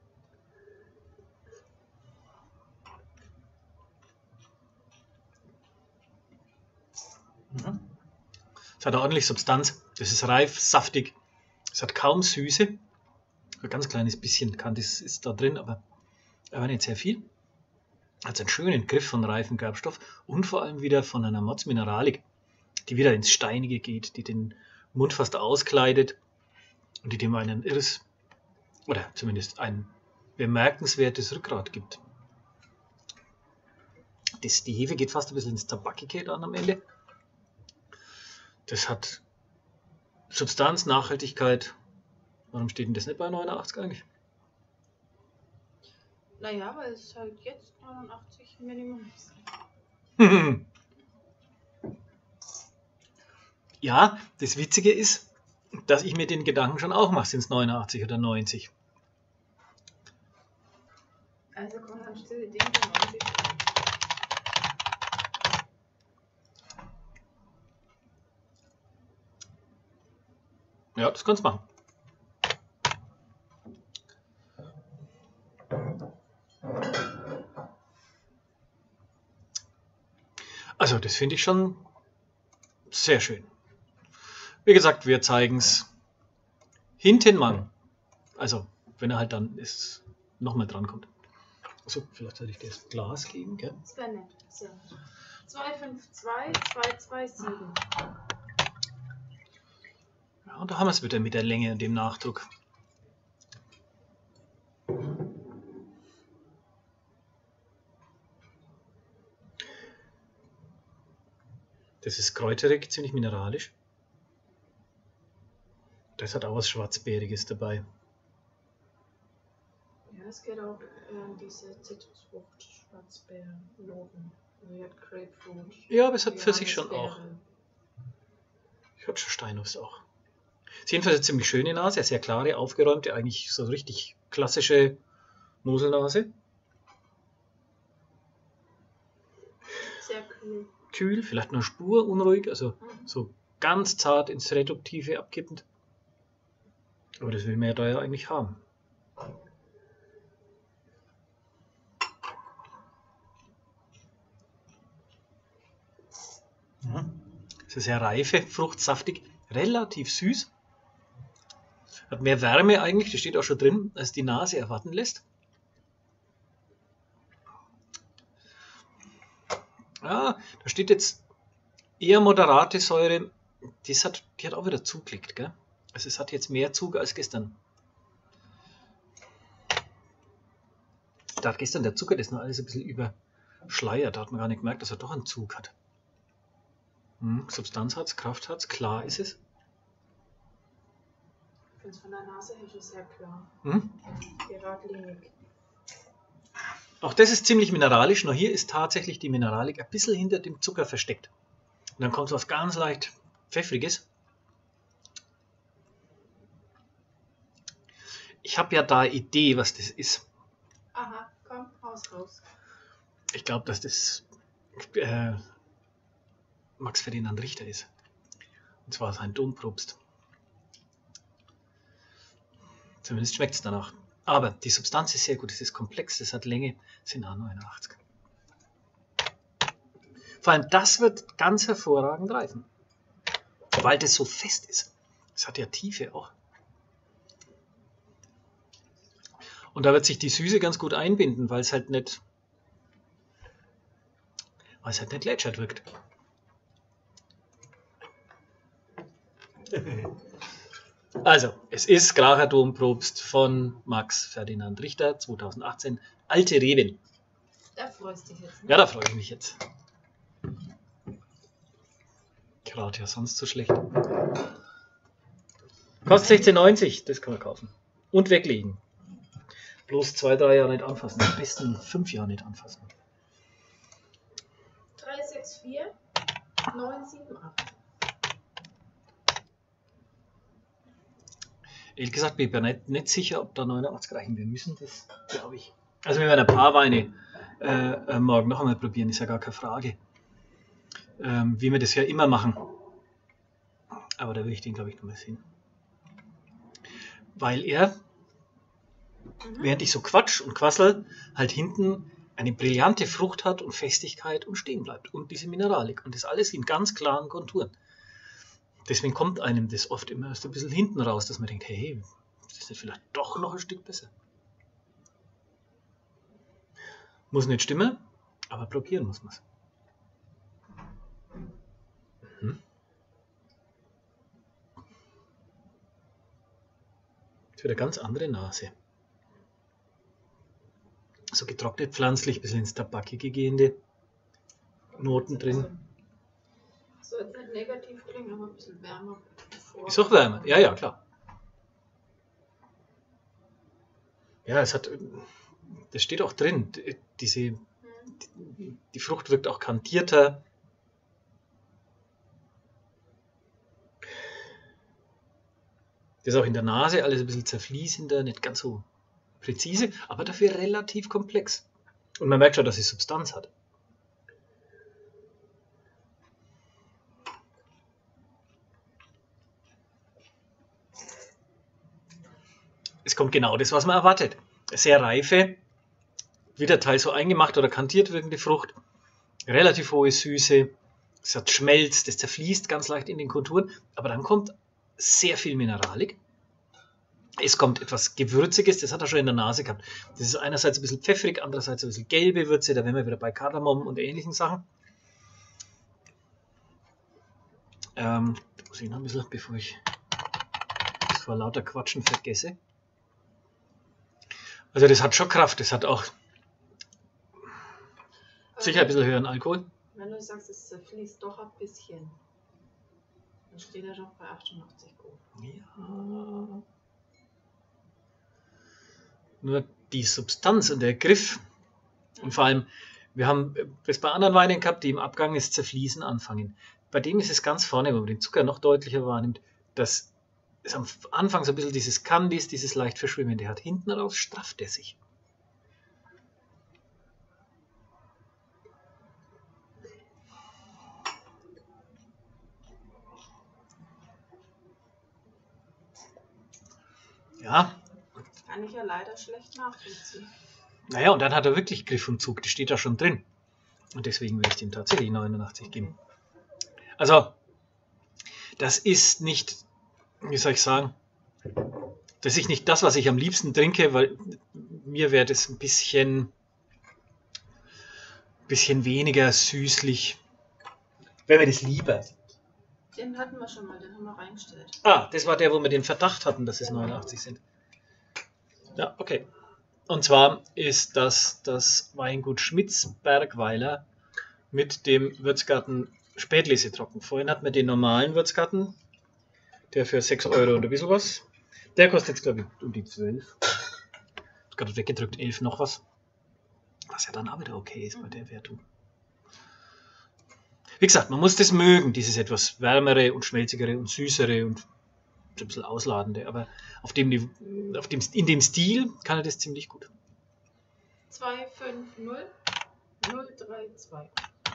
Mhm. Es hat ordentlich Substanz. Das ist reif, saftig. Es hat kaum Süße. Ein ganz kleines bisschen Kantis ist da drin, aber, aber nicht sehr viel. Hat einen schönen Griff von reifen Gerbstoff und vor allem wieder von einer Motzmineralik, die wieder ins Steinige geht, die den Mund fast auskleidet und die dem einen irres oder zumindest ein bemerkenswertes Rückgrat gibt. Das, die Hefe geht fast ein bisschen ins Tabakige dann am Ende. Das hat Substanz, Nachhaltigkeit. Warum steht denn das nicht bei neunundachtzig eigentlich? Naja, weil es halt jetzt neunundachtzig Minimum ist. Ja, das Witzige ist, dass ich mir den Gedanken schon auch mache, sind es neunundachtzig oder neunzig. Also kommt dann stille Dinge neunzig. Ja, das kannst du machen. Also, das finde ich schon sehr schön. Wie gesagt, wir zeigen es hinten Mann. Also, wenn er halt dann ist, nochmal dran kommt. Achso, vielleicht sollte ich dir das Glas geben, gell? Das wäre nett. So. zwei fünf zwei zwei zwei sieben. Ja, und da haben wir es wieder mit der Länge und dem Nachdruck. Das ist kräuterig, ziemlich mineralisch. Das hat auch was Schwarzbeeriges dabei. Ja, es geht auch ähm, diese Zitrusfrucht, Schwarzbeeren, Noten, Weird Grapefruit. Ja, aber es hat für sich schon auch. Johannisbeeren. Ich habe schon Steinhaus auch. Ist jedenfalls eine ziemlich schöne Nase, eine sehr klare, aufgeräumte, eigentlich so richtig klassische Moselnase. Sehr kühl. Kühl, vielleicht nur Spur unruhig, also Mhm. so ganz zart ins Reduktive abkippend. Aber das will man ja da ja eigentlich haben. Mhm. Es ist sehr reife, fruchtsaftig, relativ süß. Hat mehr Wärme eigentlich, das steht auch schon drin, als die Nase erwarten lässt. Ja, da steht jetzt eher moderate Säure. Das hat, die hat auch wieder zugelegt, gell? Also es hat jetzt mehr Zug als gestern. Da hat gestern der Zucker das noch alles ein bisschen überschleiert. Da hat man gar nicht gemerkt, dass er doch einen Zug hat. Hm, Substanz hat es, Kraft hat es, klar ist es. Ich finde es von der Nase her schon sehr klar. Hm? Geradlinig. Auch das ist ziemlich mineralisch, nur hier ist tatsächlich die Mineralik ein bisschen hinter dem Zucker versteckt. Und dann kommt was ganz leicht Pfeffriges. Ich habe ja da eine Idee, was das ist. Aha, komm, raus, raus. Ich glaube, dass das äh, Max Ferdinand Richter ist. Und zwar sein Dompropst. Zumindest schmeckt es danach. Aber die Substanz ist sehr gut, es ist komplex, das hat Länge, sind A neunundachtzig. Vor allem das wird ganz hervorragend reifen, weil das so fest ist. Es hat ja Tiefe auch. Und da wird sich die Süße ganz gut einbinden, weil es halt nicht, weil es halt nicht lätschert wirkt. Also, es ist Gracher Dompropst von Max Ferdinand Richter, zweitausendachtzehn, Alte Reben. Da freust du dich jetzt. Ne? Ja, da freue ich mich jetzt. Gerade ja sonst so schlecht. Kostet sechzehn neunzig, das kann man kaufen. Und weglegen. Bloß zwei, drei Jahre nicht anfassen. Am besten fünf Jahre nicht anfassen. drei sechs vier neun sieben acht. Ehrlich gesagt bin ich mir nicht, nicht sicher, ob da neunundachtzig reichen. Wir müssen das, glaube ich. Also wir werden ein paar Weine äh, morgen noch einmal probieren, ist ja gar keine Frage. Ähm, wie wir das ja immer machen. Aber da will ich den, glaube ich, noch mal sehen. Weil er, mhm. während ich so quatsch und quassel, halt hinten eine brillante Frucht hat und Festigkeit und stehen bleibt. Und diese Mineralik. Und das alles in ganz klaren Konturen. Deswegen kommt einem das oft immer erst ein bisschen hinten raus, dass man denkt, hey, ist das nicht vielleicht doch noch ein Stück besser? Muss nicht stimmen, aber probieren muss man es. Mhm. Das wird eine ganz andere Nase. So getrocknet pflanzlich, bis ins Tabakige gehende Noten drin. So jetzt nicht negativ klingen, aber ein bisschen wärmer. Ist auch wärmer, ja, ja, klar. Ja, es hat, das steht auch drin, diese, die, die Frucht wirkt auch kantierter. Das ist auch in der Nase alles ein bisschen zerfließender, nicht ganz so präzise, aber dafür relativ komplex. Und man merkt schon, dass es Substanz hat. Es kommt genau das, was man erwartet. Sehr reife, wieder teils so eingemacht oder kantiert wirkende Frucht, relativ hohe Süße, es hat Schmelz, das zerfließt ganz leicht in den Konturen, aber dann kommt sehr viel Mineralik. Es kommt etwas Gewürziges, das hat er schon in der Nase gehabt. Das ist einerseits ein bisschen pfeffrig, andererseits ein bisschen gelbe Würze, da wären wir wieder bei Kardamom und ähnlichen Sachen. Ähm, da muss ich noch ein bisschen, bevor ich das vor lauter Quatschen vergesse. Also das hat schon Kraft, das hat auch sicher ein bisschen höheren Alkohol. Wenn du sagst, es fließt doch ein bisschen, dann steht er doch bei achtundachtzig Go. Ja. Nur die Substanz und der Griff und vor allem, wir haben es bei anderen Weinen gehabt, die im Abgang das Zerfließen anfangen. Bei dem ist es ganz vorne, wenn man den Zucker noch deutlicher wahrnimmt, dass es am Anfang so ein bisschen dieses Kandis, dieses leicht Verschwimmende hat. Hinten raus strafft er sich. Ja. Kann ich ja leider schlecht nachvollziehen. Naja, und dann hat er wirklich Griff und Zug, das steht da schon drin. Und deswegen will ich dem tatsächlich neunundachtzig geben. Also, das ist nicht, wie soll ich sagen, das ist nicht das, was ich am liebsten trinke, weil mir wäre das ein bisschen, bisschen weniger süßlich. Wäre mir das lieber. Den hatten wir schon mal, den haben wir reingestellt. Ah, das war der, wo wir den Verdacht hatten, dass es neunundachtzig sind. Ja, okay. Und zwar ist das das Weingut Schmitz-Bergweiler mit dem Würzgarten Spätlese trocken. Vorhin hatten wir den normalen Würzgarten, der für sechs Euro und ein bisschen was. Der kostet jetzt, glaube ich, um die zwölf. Gerade weggedrückt, elf noch was. Was ja dann auch wieder okay ist bei der Wertung. Wie gesagt, man muss das mögen, dieses etwas wärmere und schmelzigere und süßere und ein bisschen ausladende. Aber auf dem, Nive- auf dem, in dem Stil kann er das ziemlich gut. zwei fünf null null drei zwei.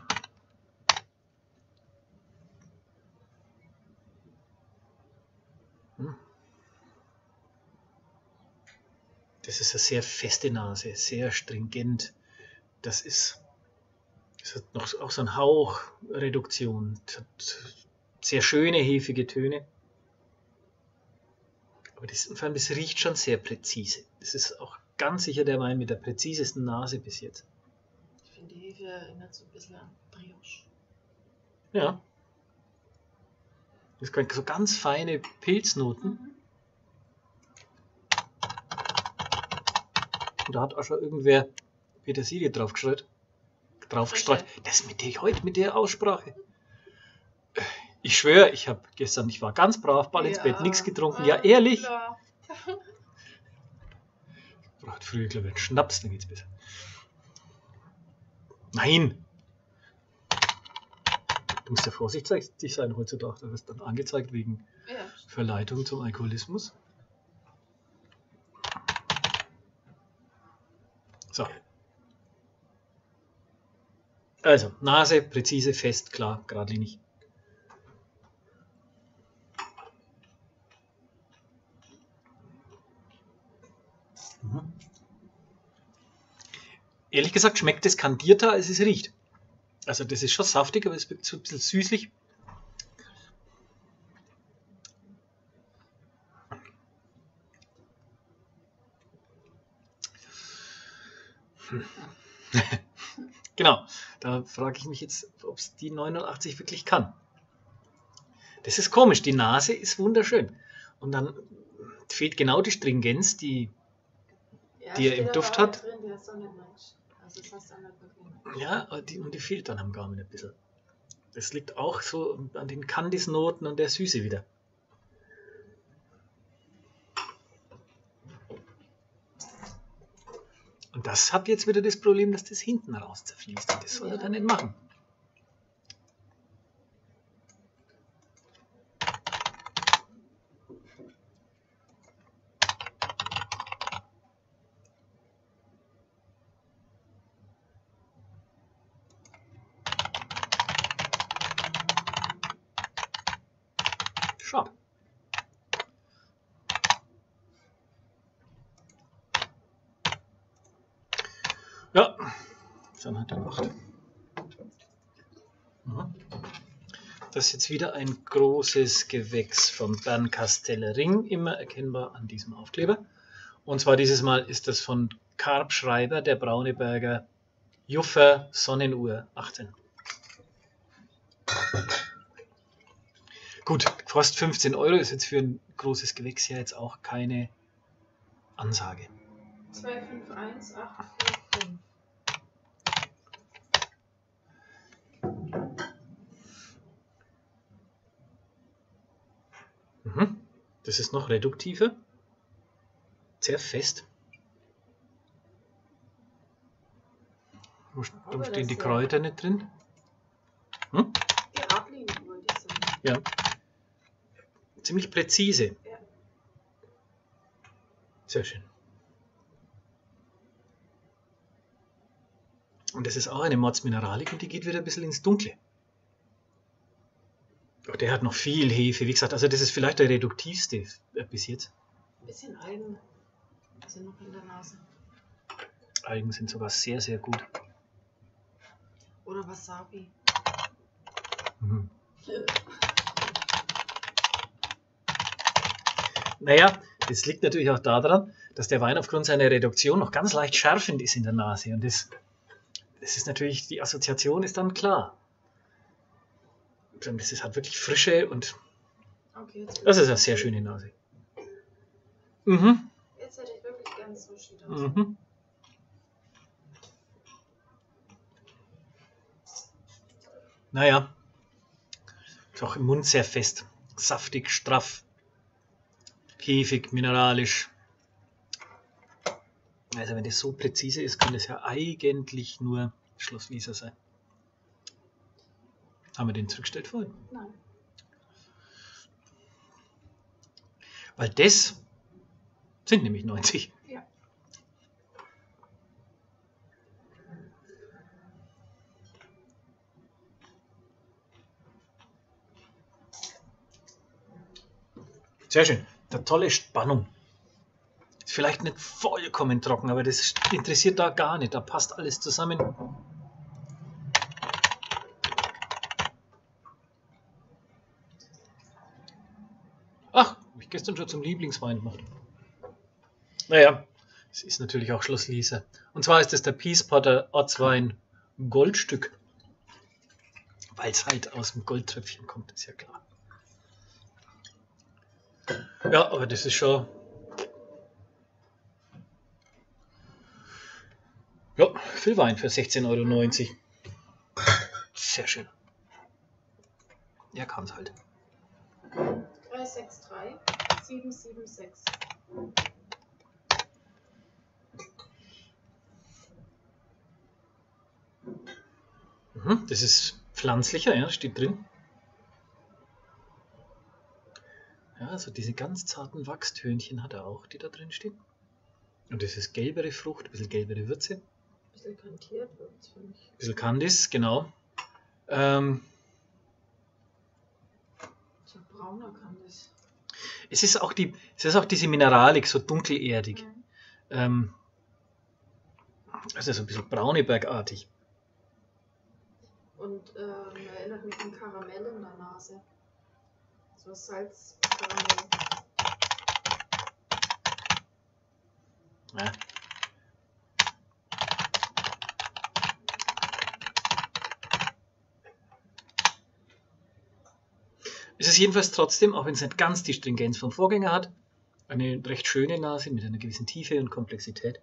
Das ist eine sehr feste Nase, sehr stringent. Das ist, das hat noch auch so einen Hauch Reduktion. Das hat sehr schöne, hefige Töne. Aber das, vor allem, das riecht schon sehr präzise. Das ist auch ganz sicher der Wein mit der präzisesten Nase bis jetzt. Ich finde, die Hefe erinnert so ein bisschen an Brioche. Ja. Das sind so ganz feine Pilznoten. Mhm. Und da hat auch schon irgendwer Petersilie draufgestreut. Draufgestreut. Das mit der heute mit der Aussprache. Ich schwöre, ich habe gestern, ich war ganz brav, bald ins Ja. Bett, nichts getrunken. Ah, Ja, ehrlich. klar. Ich brauchte früher, glaube ich, einen Schnaps, dann geht's besser. Nein! Du musst ja vorsichtig sein heutzutage. Da wirst dann angezeigt wegen Ja. Verleitung zum Alkoholismus. So. Also, Nase, präzise, fest, klar, geradlinig. Mhm. Ehrlich gesagt schmeckt es kandierter, als es riecht. Also das ist schon saftig, aber es wird so ein bisschen süßlich. Hm. Genau, da frage ich mich jetzt, ob es die neunundachtzig wirklich kann. Das ist komisch, die Nase ist wunderschön. Und dann fehlt genau die Stringenz, die, Ja, die er steht im aber Duft auch hat. Drin, der ist so nicht Mensch. Also das heißt einfach wirklich. Ja, die, und die fehlt dann am Gaumen ein bisschen. Das liegt auch so an den Kandisnoten und der Süße wieder. Und das hat jetzt wieder das Problem, dass das hinten raus zerfließt. Das soll er dann nicht machen. Schade. Ja, dann hat er gemacht. Das ist jetzt wieder ein großes Gewächs vom Bernkastelle-Ring, immer erkennbar an diesem Aufkleber. Und zwar dieses Mal ist das von Karp Schreiber, der Brauneberger Juffer Sonnenuhr achtzehn. Gut, kostet fünfzehn Euro, ist jetzt für ein großes Gewächs ja jetzt auch keine Ansage. zwei fünf eins acht vier fünf. Mhm. Das ist noch reduktiver. Sehr fest. Warum stehen die Kräuter nicht drin? Hm? Geradlinig wollte ich sagen. Ja. Ziemlich präzise. Ja. Sehr schön. Und das ist auch eine Mordsmineralik und die geht wieder ein bisschen ins Dunkle. Oh, der hat noch viel Hefe. Wie gesagt, also das ist vielleicht der reduktivste bis jetzt. Ein bisschen Algen sind noch in der Nase. Algen sind sogar sehr, sehr gut. Oder Wasabi. Mhm. Naja, das liegt natürlich auch daran, dass der Wein aufgrund seiner Reduktion noch ganz leicht schärfend ist in der Nase. Und das, das ist natürlich, die Assoziation ist dann klar. Das ist halt wirklich Frische und Okay, jetzt das ist eine sehr schöne Nase. Mhm. Jetzt hätte ich wirklich gern Sushi da. Mhm. Naja, ist auch im Mund sehr fest, saftig, straff, hefig, mineralisch. Also wenn das so präzise ist, kann das ja eigentlich nur Schloss Wieser sein. Haben wir den zurückgestellt vorhin? Nein. Weil das sind nämlich neunzig. Ja. Sehr schön. Eine tolle Spannung. Ist vielleicht nicht vollkommen trocken, aber das interessiert da gar nicht. Da passt alles zusammen. Ach, habe ich gestern schon zum Lieblingswein gemacht. Naja, es ist natürlich auch Schloss Liese. Und zwar ist es der Peace Potter Ortswein Goldstück. Weil es halt aus dem Goldtröpfchen kommt, ist ja klar. Ja, aber das ist schon... Ja, viel Wein für sechzehn Euro neunzig. Sehr schön. Ja, kam es halt. drei sechs drei sieben sieben sechs. Mhm, das ist pflanzlicher, ja, steht drin. Ja, also diese ganz zarten Wachstönchen hat er auch, die da drin stehen. Und das ist gelbere Frucht, ein bisschen gelbere Würze. Ein bisschen kantiert wird es für mich. Ein bisschen Kandis, genau. Ähm, So brauner Kandis. es, ist auch die, es ist auch diese Mineralik, so dunkelerdig. Mhm. Ähm, also so ein bisschen Braunebergartig. Und ähm, erinnert mich an Karamell in der Nase. So Salzkaramell. Ja. Es ist jedenfalls trotzdem, auch wenn es nicht ganz die Stringenz vom Vorgänger hat, eine recht schöne Nase mit einer gewissen Tiefe und Komplexität.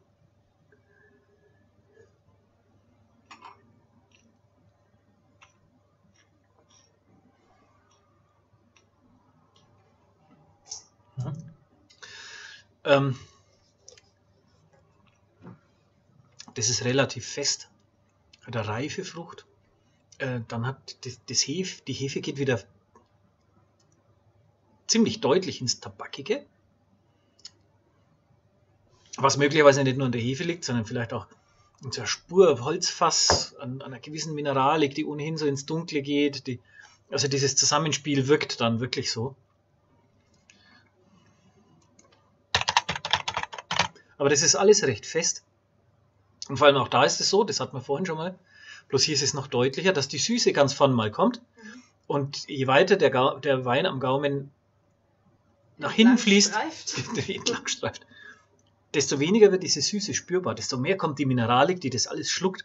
Mhm. Ähm, das ist relativ fest, hat eine reife Frucht. Äh, dann hat das, das Hef, die Hefe geht wieder ziemlich deutlich ins Tabakige. Was möglicherweise nicht nur an der Hefe liegt, sondern vielleicht auch in so einer Spur Holzfass, an, an einer gewissen Mineralik, die ohnehin so ins Dunkle geht. Die, also dieses Zusammenspiel wirkt dann wirklich so. Aber das ist alles recht fest. Und vor allem auch da ist es so, das hatten wir vorhin schon mal, bloß hier ist es noch deutlicher, dass die Süße ganz vorne mal kommt. Mhm. Und je weiter der, Ga der Wein am Gaumen nach hinten fließt, entlang streift, desto weniger wird diese Süße spürbar, desto mehr kommt die Mineralik, die das alles schluckt.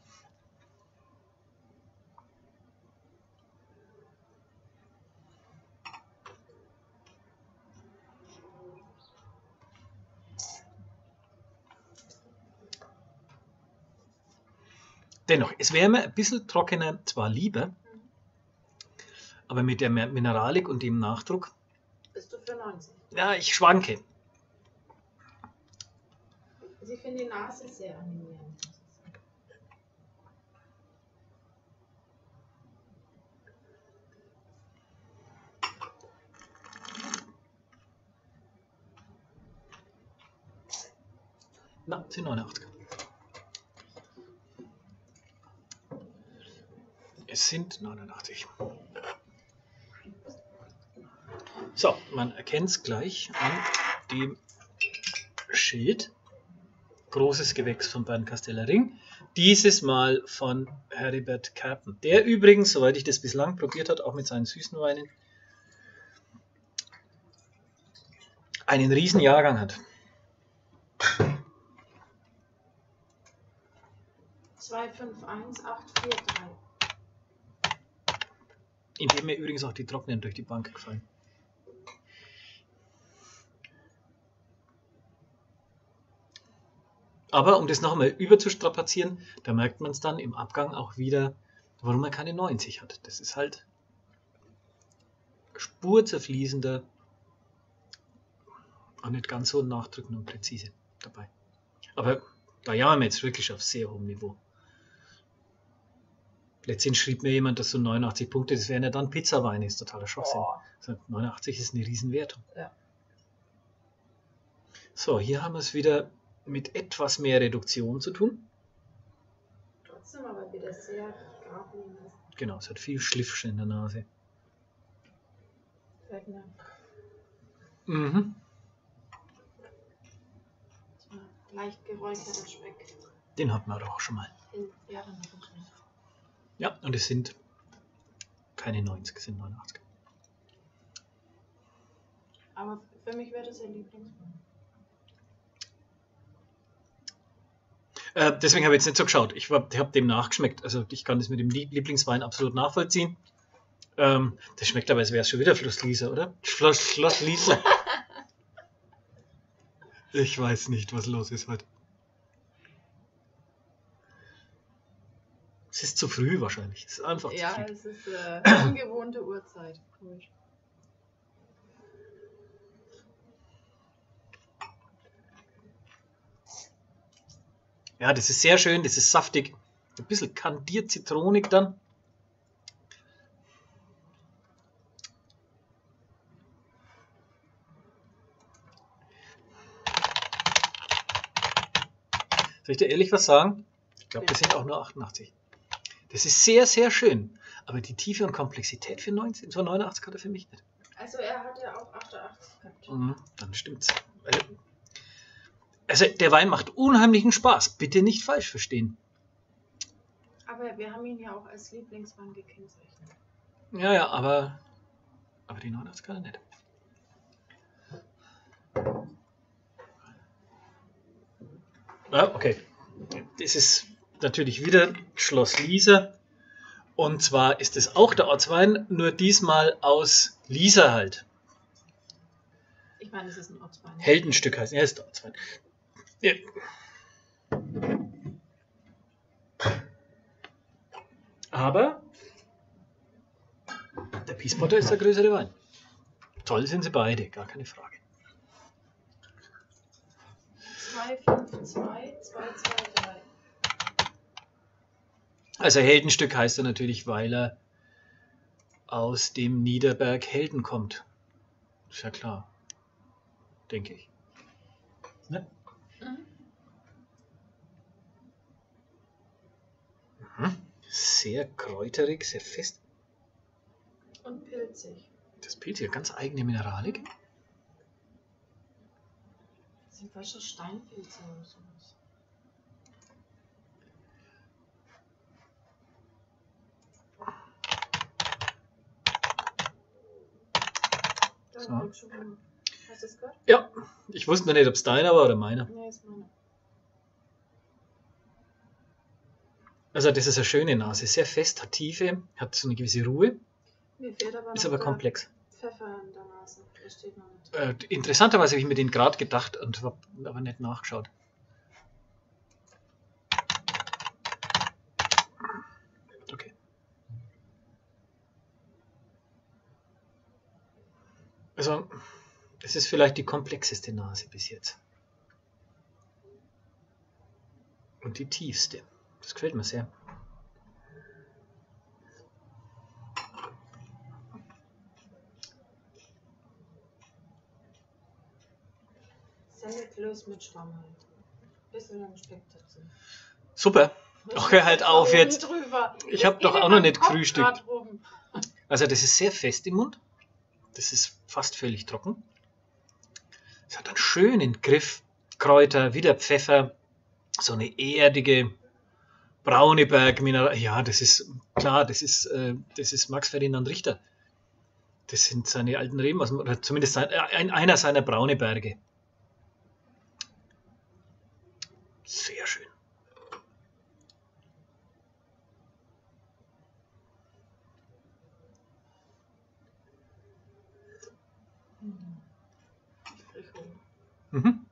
Dennoch, es wäre mir ein bisschen trockener zwar lieber, aber mit der Mineralik und dem Nachdruck. Bist du für neunzig? Ja, ich schwanke. Sie finden die Nase sehr animierend. Na, sind neunundachtzig. Es sind neunundachtzig. So, man erkennt es gleich an dem Schild. Großes Gewächs von Bernkasteller Ring. Dieses Mal von Heribert Kerpen. Der übrigens, soweit ich das bislang probiert habe, auch mit seinen süßen Weinen, einen riesen Jahrgang hat. zwei fünf eins acht vier drei. In dem mir übrigens auch die Trockenen durch die Bank gefallen. Aber um das noch einmal überzustrapazieren, da merkt man es dann im Abgang auch wieder, warum man keine neunzig hat. Das ist halt spurzerfließender und nicht ganz so nachdrückend und präzise dabei. Aber da jammern wir jetzt wirklich auf sehr hohem Niveau. Letztens schrieb mir jemand, dass so neunundachtzig Punkte, das wären ja dann Pizzaweine, ist totaler Schwachsinn. Boah. Also neunundachtzig ist eine Riesenwertung. Ja. So, hier haben wir es wieder mit etwas mehr Reduktion zu tun. Trotzdem aber wieder sehr geradlinig. Genau, es hat viel Schliffchen in der Nase. Wegner. Mhm. Leicht geräucherter Speck. Den hatten wir doch auch schon mal. In Beeren. Ja, und es sind keine neunzig, es sind neunundachtzig. Aber für mich wäre das ein Lieblingswein. Äh, deswegen habe ich jetzt nicht so geschaut. Ich, ich habe dem nachgeschmeckt. Also ich kann das mit dem Lieblingswein absolut nachvollziehen. Ähm, das schmeckt aber, als wäre es schon wieder Schloss Liesa, oder? Schloss, Schloss Liesa. Ich weiß nicht, was los ist heute. Es ist zu früh wahrscheinlich. Es ist einfach Ja, zu früh. es ist äh, eine ungewohnte Uhrzeit. Komisch. Ja, das ist sehr schön, das ist saftig. Ein bisschen kandiert zitronig dann. Soll ich dir ehrlich was sagen? Ich glaube, das sind auch nur achtundachtzig. Das ist sehr, sehr schön. Aber die Tiefe und Komplexität für neunzehn, so neunundachtzig hat er für mich nicht. Also er hat ja auch achtundachtzig gehabt. Mhm, dann stimmt's. Also der Wein macht unheimlichen Spaß. Bitte nicht falsch verstehen. Aber wir haben ihn ja auch als Lieblingswein gekennzeichnet. Ja, ja, aber, aber die neunundachtzig kann er nicht. Ja, okay. Das ist natürlich wieder Schloss Liesa. Und zwar ist es auch der Ortswein, nur diesmal aus Liesa halt. Ich meine, es ist ein Ortswein. Heldenstück heißt, ja, ist der Ortswein. Ja. Aber der Piespotter ist der größere Wein. Toll sind sie beide, gar keine Frage. zwei fünf zwei, zwei zwei drei. Also Heldenstück heißt er natürlich, weil er aus dem Niederberg Helden kommt. Ist ja klar. Denke ich. Ne? Mhm. Mhm. Sehr kräuterig, sehr fest. Und pilzig. Das Pilz hier, ganz eigene Mineralik. Das sind falsche Steinpilze oder sowas. So. Hast du es gehört? Ja, ich wusste noch nicht, ob es deiner war oder meiner. Nee, ist meine. Also das ist eine schöne Nase, sehr fest, hat Tiefe, hat so eine gewisse Ruhe, Mir fehlt aber ist noch aber der komplex. Pfeffer in der Nase. Das steht noch nicht. Äh, interessanterweise habe ich mir den gerade gedacht und habe aber nicht nachgeschaut. Okay. Also, es ist vielleicht die komplexeste Nase bis jetzt. Und die tiefste. Das gefällt mir sehr. Semmelklöß mit Schwamm halt. Bisschen am Speck dazu. Super. Ach, hör halt auf jetzt. Drüber. Ich Das habe geht doch in auch noch meinem nicht Kopf gefrühstückt. grad rum. Also das ist sehr fest im Mund. Das ist fast völlig trocken. Es hat einen schönen Griff. Kräuter, wieder Pfeffer. So eine erdige, braune Bergmineral. Ja, das ist klar, das ist, äh, das ist Max Ferdinand Richter. Das sind seine alten Reben, aus dem- oder zumindest sein, äh, ein, einer seiner braune Berge. Sehr schön. Mhm.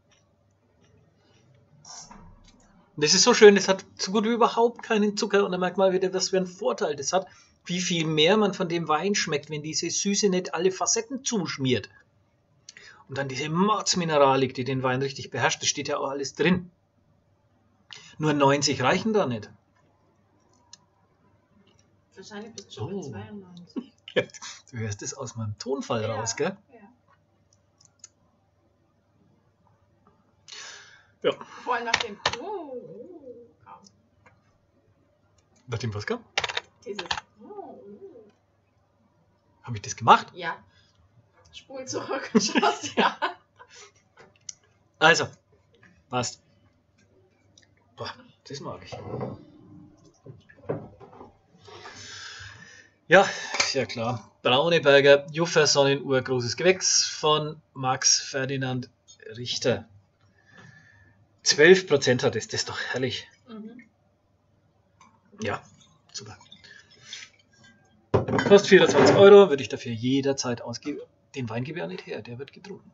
Und das ist so schön, das hat so gut wie überhaupt keinen Zucker und dann merkt man wieder, was für einen Vorteil das hat, wie viel mehr man von dem Wein schmeckt, wenn diese Süße nicht alle Facetten zuschmiert. Und dann diese Mordsmineralik, die den Wein richtig beherrscht, das steht ja auch alles drin. Nur neunzig reichen da nicht. Wahrscheinlich bist du schon Oh. bei zweiundneunzig. Du hörst es aus meinem Tonfall Ja, raus, gell? Ja. Ja. Vor allem nach dem. Oh, oh, kam Nachdem was kam? dieses. Oh, oh. Habe ich das gemacht? Ja. Spul zurück. Schloss, ja. Also, passt. Boah, das mag ich. Ja, ist ja klar. Brauneberger Juffer Sonnenuhr, großes Gewächs von Max Ferdinand Richter. zwölf Prozent hat es, das ist doch herrlich. Mhm. Ja, super. Kostet vierundzwanzig Euro, würde ich dafür jederzeit ausgeben. Den Wein gebe ich auch nicht her, der wird getrunken.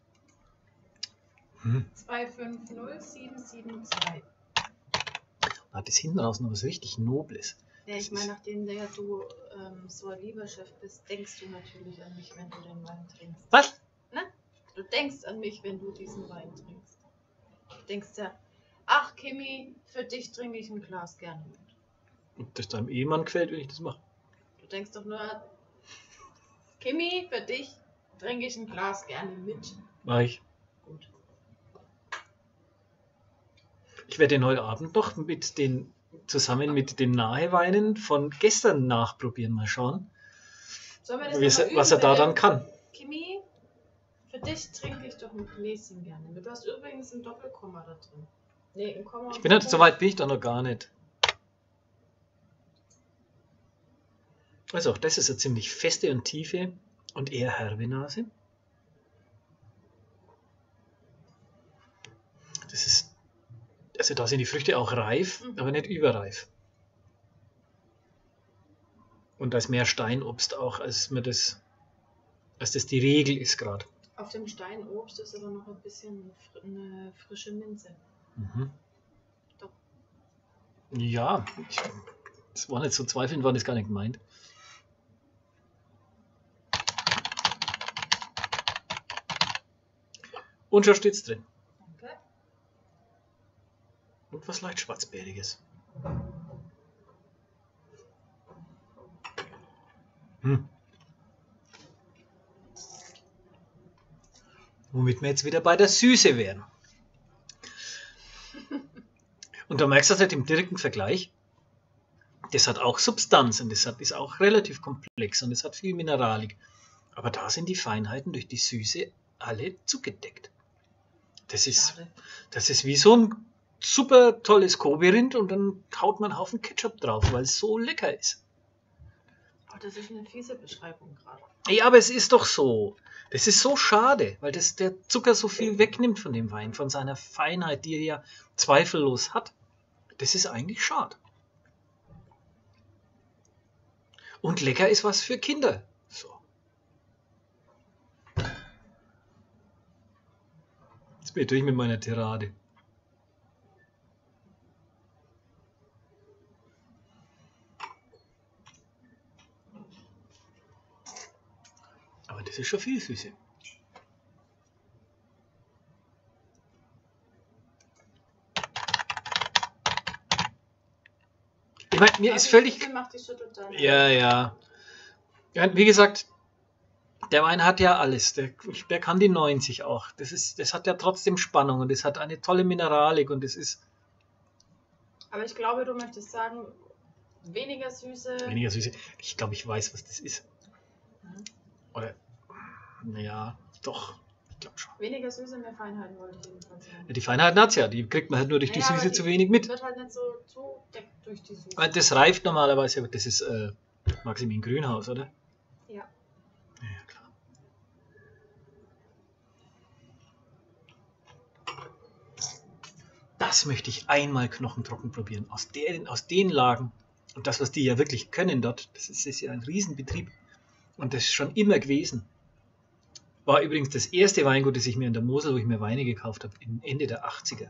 Hm. zwei fünf null sieben sieben zwei. Hat das hinten raus noch was richtig Nobles. Ja, ich meine, nachdem der du ähm, so ein lieber Chef bist, denkst du natürlich an mich, wenn du den Wein trinkst. Was? Ne? Du denkst an mich, wenn du diesen Wein trinkst. Du denkst ja, ach Kimi, für dich trinke ich ein Glas gerne mit. Ob das deinem Ehemann gefällt, wenn ich das mache? Du denkst doch nur, Kimi, für dich trinke ich ein Glas gerne mit. Mach ich. Gut. Ich werde den heute Abend noch mit den, zusammen mit den Naheweinen von gestern nachprobieren. Mal schauen, Sollen wir das wie noch mal es- was er üben, da wenn dann der- kann. Kimi, für dich trinke ich doch ein Gläschen gerne mit. Du hast übrigens ein Doppelkomma da drin. Nee, ein Komma. Ich bin halt, so weit bin ich da noch gar nicht. Also auch das ist eine ziemlich feste und tiefe und eher herbe Nase. Das ist, also da sind die Früchte auch reif, Mhm. aber nicht überreif. Und da ist mehr Steinobst auch, als mir das, als das die Regel ist gerade. Auf dem Steinobst ist aber noch ein bisschen fr eine frische Minze. Mhm. Doch. Ja, ich, das war nicht so zweifelnd, war das gar nicht gemeint. Und schon steht's drin. Danke. Und was leicht Schwarzbeeriges. Hm. Womit wir jetzt wieder bei der Süße wären. Und da merkst du halt im direkten Vergleich, das hat auch Substanz und das hat, ist auch relativ komplex und es hat viel Mineralik. Aber da sind die Feinheiten durch die Süße alle zugedeckt. Das ist, Schade. das ist wie so ein super tolles Kobe-Rind und dann haut man einen Haufen Ketchup drauf, weil es so lecker ist. Oh, das ist eine fiese Beschreibung gerade. Ja, aber es ist doch so. Das ist so schade, weil das der Zucker so viel wegnimmt von dem Wein, von seiner Feinheit, die er ja zweifellos hat. Das ist eigentlich schade. Und lecker ist was für Kinder. So. Jetzt bin ich durch mit meiner Tirade. Aber das ist schon viel Süße. Ich meine, mir ist völlig... Süße macht dich so total. Ja, ja. Ja, wie gesagt, der Wein hat ja alles. Der, der kann die neunzig auch. Das, ist, das hat ja trotzdem Spannung und es hat eine tolle Mineralik und es ist Aber ich glaube, du möchtest sagen, weniger Süße. weniger Süße. Ich glaube, ich weiß, was das ist. Mhm. Oder, naja, doch. Ich glaube schon. Weniger Süße, mehr Feinheiten wollte ich jedenfalls sagen. Ja, die Feinheiten hat es ja. Die kriegt man halt nur durch die Naja, aber Süße die zu wenig mit. Wird halt nicht so zudeckt durch die Süße. Weil das reift normalerweise. Aber das ist äh, Maximin Grünhaus, oder? Ja. Ja, ja, klar. Das möchte ich einmal knochentrocken probieren. Aus, der, aus den Lagen. Und das, was die ja wirklich können dort, das ist, ist ja ein Riesenbetrieb. Und das ist schon immer gewesen. War übrigens das erste Weingut, das ich mir in der Mosel, wo ich mir Weine gekauft habe, Ende der achtziger.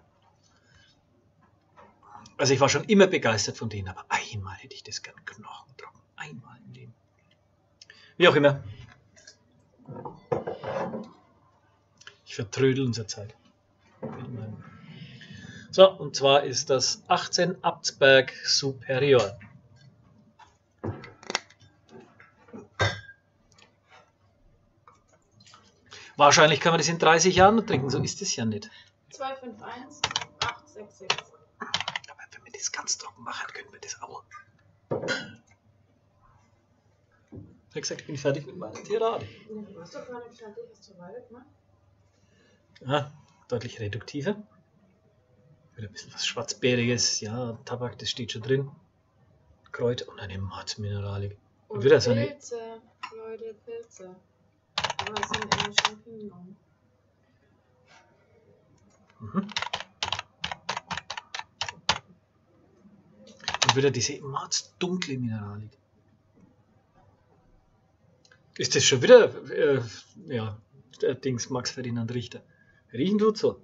Also ich war schon immer begeistert von denen, aber einmal hätte ich das gern knochentrocken. Einmal im Leben. Wie auch immer. Ich vertrödel unsere Zeit. So, und zwar ist das achtzehn Abtsberg Superior. Wahrscheinlich kann man das in dreißig Jahren noch trinken, so ist es ja nicht. zwei fünf eins acht sechs sechs. Aber wenn wir das ganz trocken machen, können wir das auch. Ich habe gesagt, ich bin fertig mit meiner Tirade. Ja, du warst doch gar nicht fertig, hast du weiter gemacht? Ja, deutlich reduktiver. Wieder ein bisschen was Schwarzbeeriges, ja, Tabak, das steht schon drin. Kräuter und eine Matzmineralik. Und wieder so eine. Pilze, Leute, Pilze. Aber es sind eher Champignons. Mhm. Und wieder diese dunkle Mineralik. Ist das schon wieder, äh, ja, der Dings Max Ferdinand Richter? Riechen tut so.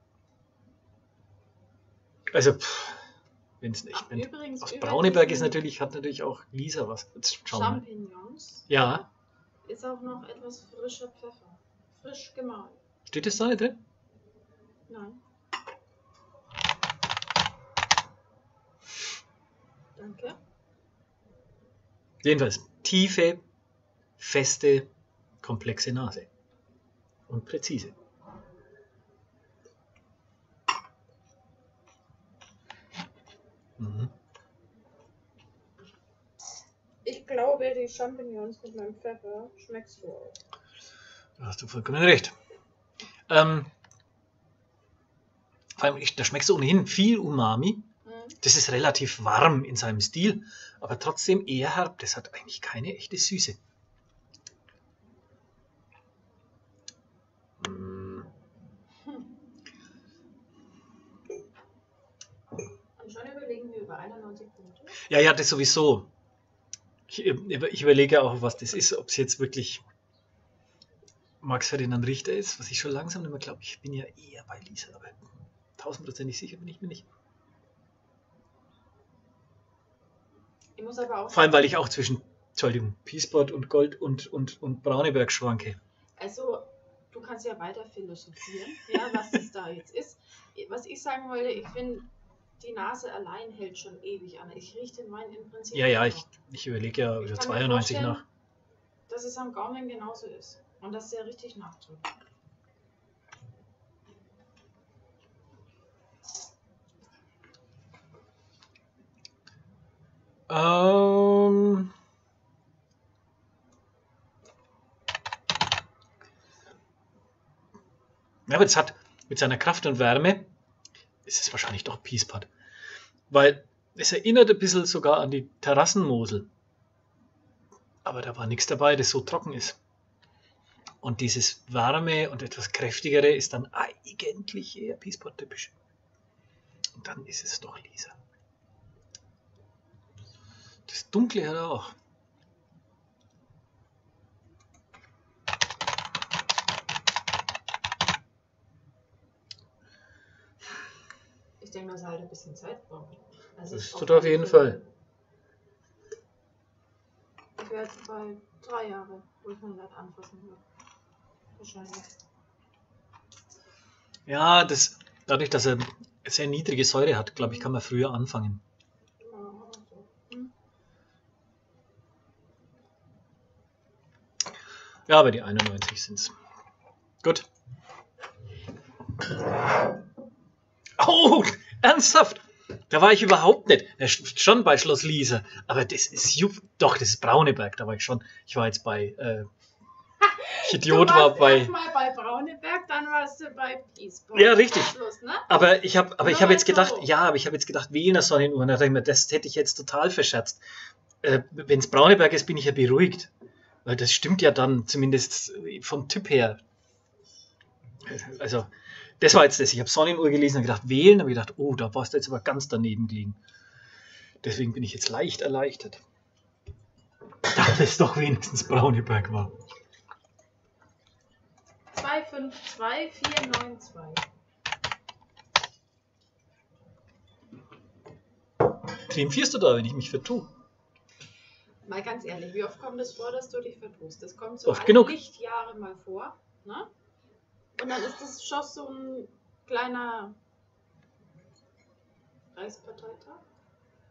Also, wenn es nicht. Wenn, Übrigens, aus über Brauneberg ist diesen natürlich, hat natürlich auch Lisa was. Jetzt schauen wir. Champignons Ja, ist auch noch etwas frischer Pfeffer. Frisch gemahlen. steht das da nicht drin? Nein. Danke. Jedenfalls tiefe, feste, komplexe Nase. Und präzise. Mhm. Ich glaube, die Champignons mit meinem Pfeffer schmeckst du auch. Da hast du vollkommen recht. Ähm, vor allem, ich, da schmeckst du ohnehin viel Umami. Mhm. Das ist relativ warm in seinem Stil, aber trotzdem eher herb. Das hat eigentlich keine echte Süße. Mm. Und schon überlegen wir über einundneunzig Punkte. Ja, ja, das sowieso. Ich, ich überlege auch, was das ist, ob es jetzt wirklich Max Ferdinand Richter ist, was ich schon langsam nicht mehr glaube. Ich bin ja eher bei Lisa, aber tausendprozentig sicher bin ich mir nicht. Ich muss aber auch Vor allem, weil ich auch zwischen, Entschuldigung, Peaceport und Gold und, und, und Brauneberg schwanke. Also, du kannst ja weiter philosophieren, ja, was das da jetzt ist. Was ich sagen wollte, ich finde, die Nase allein hält schon ewig an. Ich rieche den Wein im Prinzip. Ja, ja, immer ich, noch. ich überlege ja Ich über kann mir zweiundneunzig vorstellen, nach. dass es am Gaumen genauso ist. Und dass der richtig nachtut. Ähm, ja, aber es hat mit seiner Kraft und Wärme, ist es wahrscheinlich doch Peaceport. Weil es erinnert ein bisschen sogar an die Terrassenmosel. Aber da war nichts dabei, das so trocken ist. Und dieses Warme und etwas Kräftigere ist dann eigentlich eher Peaceport-typisch. Und dann ist es doch Lisa. Das Dunkle hat er auch. Ich denke, dass er halt ein bisschen Zeit braucht. Also Das es tut braucht auf nicht jeden so Fall. viel. Ich wäre jetzt bei drei Jahren, wo ich ihn nicht anfassen würde. Wahrscheinlich. Ja, das, dadurch, dass er sehr niedrige Säure hat, glaube ich, kann man früher anfangen. Ja, aber so. Hm. Ja, aber die einundneunzig sind es. Gut. Oh, ernsthaft? Da war ich überhaupt nicht. Ja, schon bei Schloss Lisa. Aber das ist Jupp. Doch, das ist Brauneberg. Da war ich schon. Ich war jetzt bei. Äh, ich Idiot du war warst bei. erstmal bei Brauneberg, dann warst du bei Peaceport. Ja, richtig. Schluss, ne? Aber ich habe aber ich habe jetzt gedacht, so. ja, aber ich habe jetzt gedacht, Wiener Sonnenuhr. Und da dachte ich mir, das hätte ich jetzt total verscherzt. Äh, Wenn es Brauneberg ist, bin ich ja beruhigt. Weil das stimmt ja dann zumindest vom Typ her. Also, das war jetzt das. Ich habe Sonnenuhr gelesen und gedacht, wählen. habe ich gedacht, oh, da warst du jetzt aber ganz daneben gelegen. Deswegen bin ich jetzt leicht erleichtert. Dass es doch wenigstens Brauneberg war. zwei fünf zwei vier neun zwei. Triumphierst du da, wenn ich mich vertue? Mal ganz ehrlich, wie oft kommt es vor, dass du dich vertust? Das kommt so Oft alle genug. Lichtjahre mal vor. Ne? Und dann ist das schon so ein kleiner Reichsparteitag.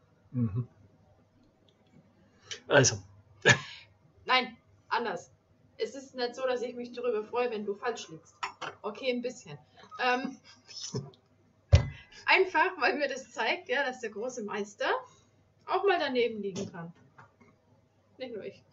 Mhm. Also, Nein, anders. Es ist nicht so, dass ich mich darüber freue, wenn du falsch liegst. Okay, ein bisschen. Ähm, einfach, weil mir das zeigt, ja, dass der große Meister auch mal daneben liegen kann. Nicht nur ich.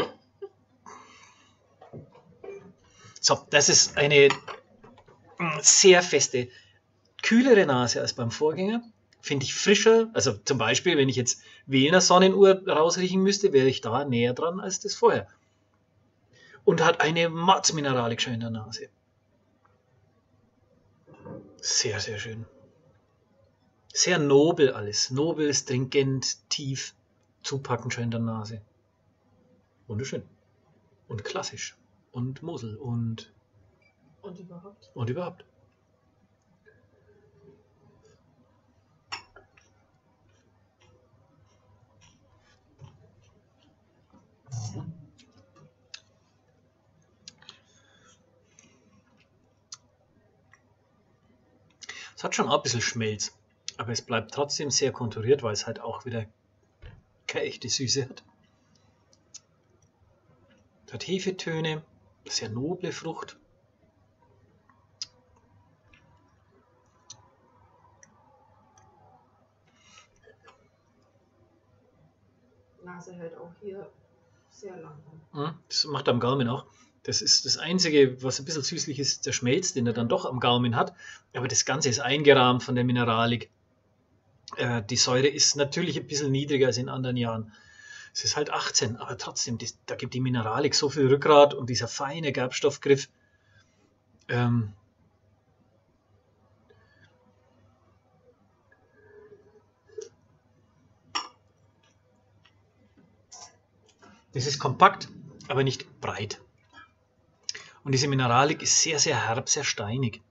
So, das ist eine sehr feste, kühlere Nase als beim Vorgänger. Finde ich frischer. Also zum Beispiel, wenn ich jetzt Wiener Sonnenuhr rausriechen müsste, wäre ich da näher dran als das vorher. Und hat eine Matzmineralik schon in der Nase. Sehr, sehr schön. Sehr nobel alles. Nobel, stringent, tief, zupackend schon in der Nase. Wunderschön. Und klassisch. Und Mosel. Und, Und überhaupt. und überhaupt. Es hat schon auch ein bisschen Schmelz, aber es bleibt trotzdem sehr konturiert, weil es halt auch wieder keine echte Süße hat. Es hat Hefetöne, sehr noble Frucht. Nase hält auch hier sehr lang an. Mhm, das macht am Gaumen auch. Das ist das Einzige, was ein bisschen süßlich ist, der Schmelz, den er dann doch am Gaumen hat. Aber das Ganze ist eingerahmt von der Mineralik. Äh, die Säure ist natürlich ein bisschen niedriger als in anderen Jahren. Es ist halt achtzehn, aber trotzdem, das, da gibt die Mineralik so viel Rückgrat und dieser feine Gerbstoffgriff. Ähm, das ist kompakt, aber nicht breit. Und diese Mineralik ist sehr, sehr herb, sehr steinig.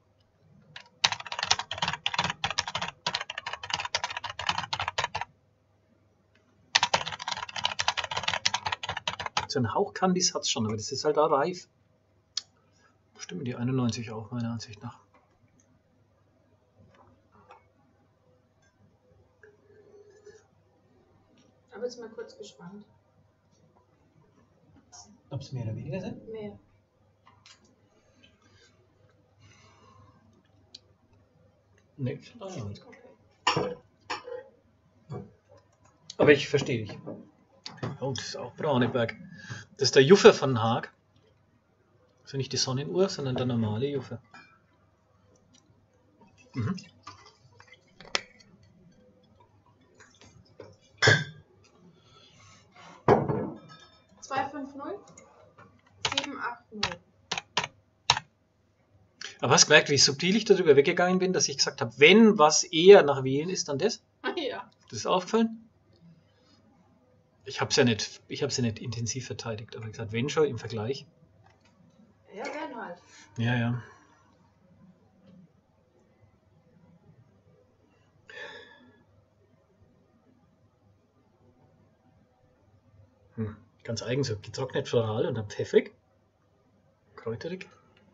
So ein Hauch Candice hat es schon, aber das ist halt auch reif. Stimmen die einundneunzig auch, meiner Ansicht nach. Aber jetzt mal kurz gespannt. Ob es mehr oder weniger sind? Mehr. Nee. Okay. Aber ich verstehe dich. Oh, das ist auch Brauneberg. Das ist der Juffer von Haag. Also nicht die Sonnenuhr, sondern der normale Juffer. Mhm. zwei fünf null sieben acht null. Aber hast du gemerkt, wie subtil ich darüber weggegangen bin, dass ich gesagt habe, wenn was eher nach Wählen ist, dann das? Ja. Das ist aufgefallen? Ich habe es ja nicht, ich habe es ja nicht intensiv verteidigt, aber gesagt, wenn schon im Vergleich. Ja, werden halt. Ja, ja. Hm. Ganz eigen, so getrocknet floral und dann pfeffrig, kräuterig.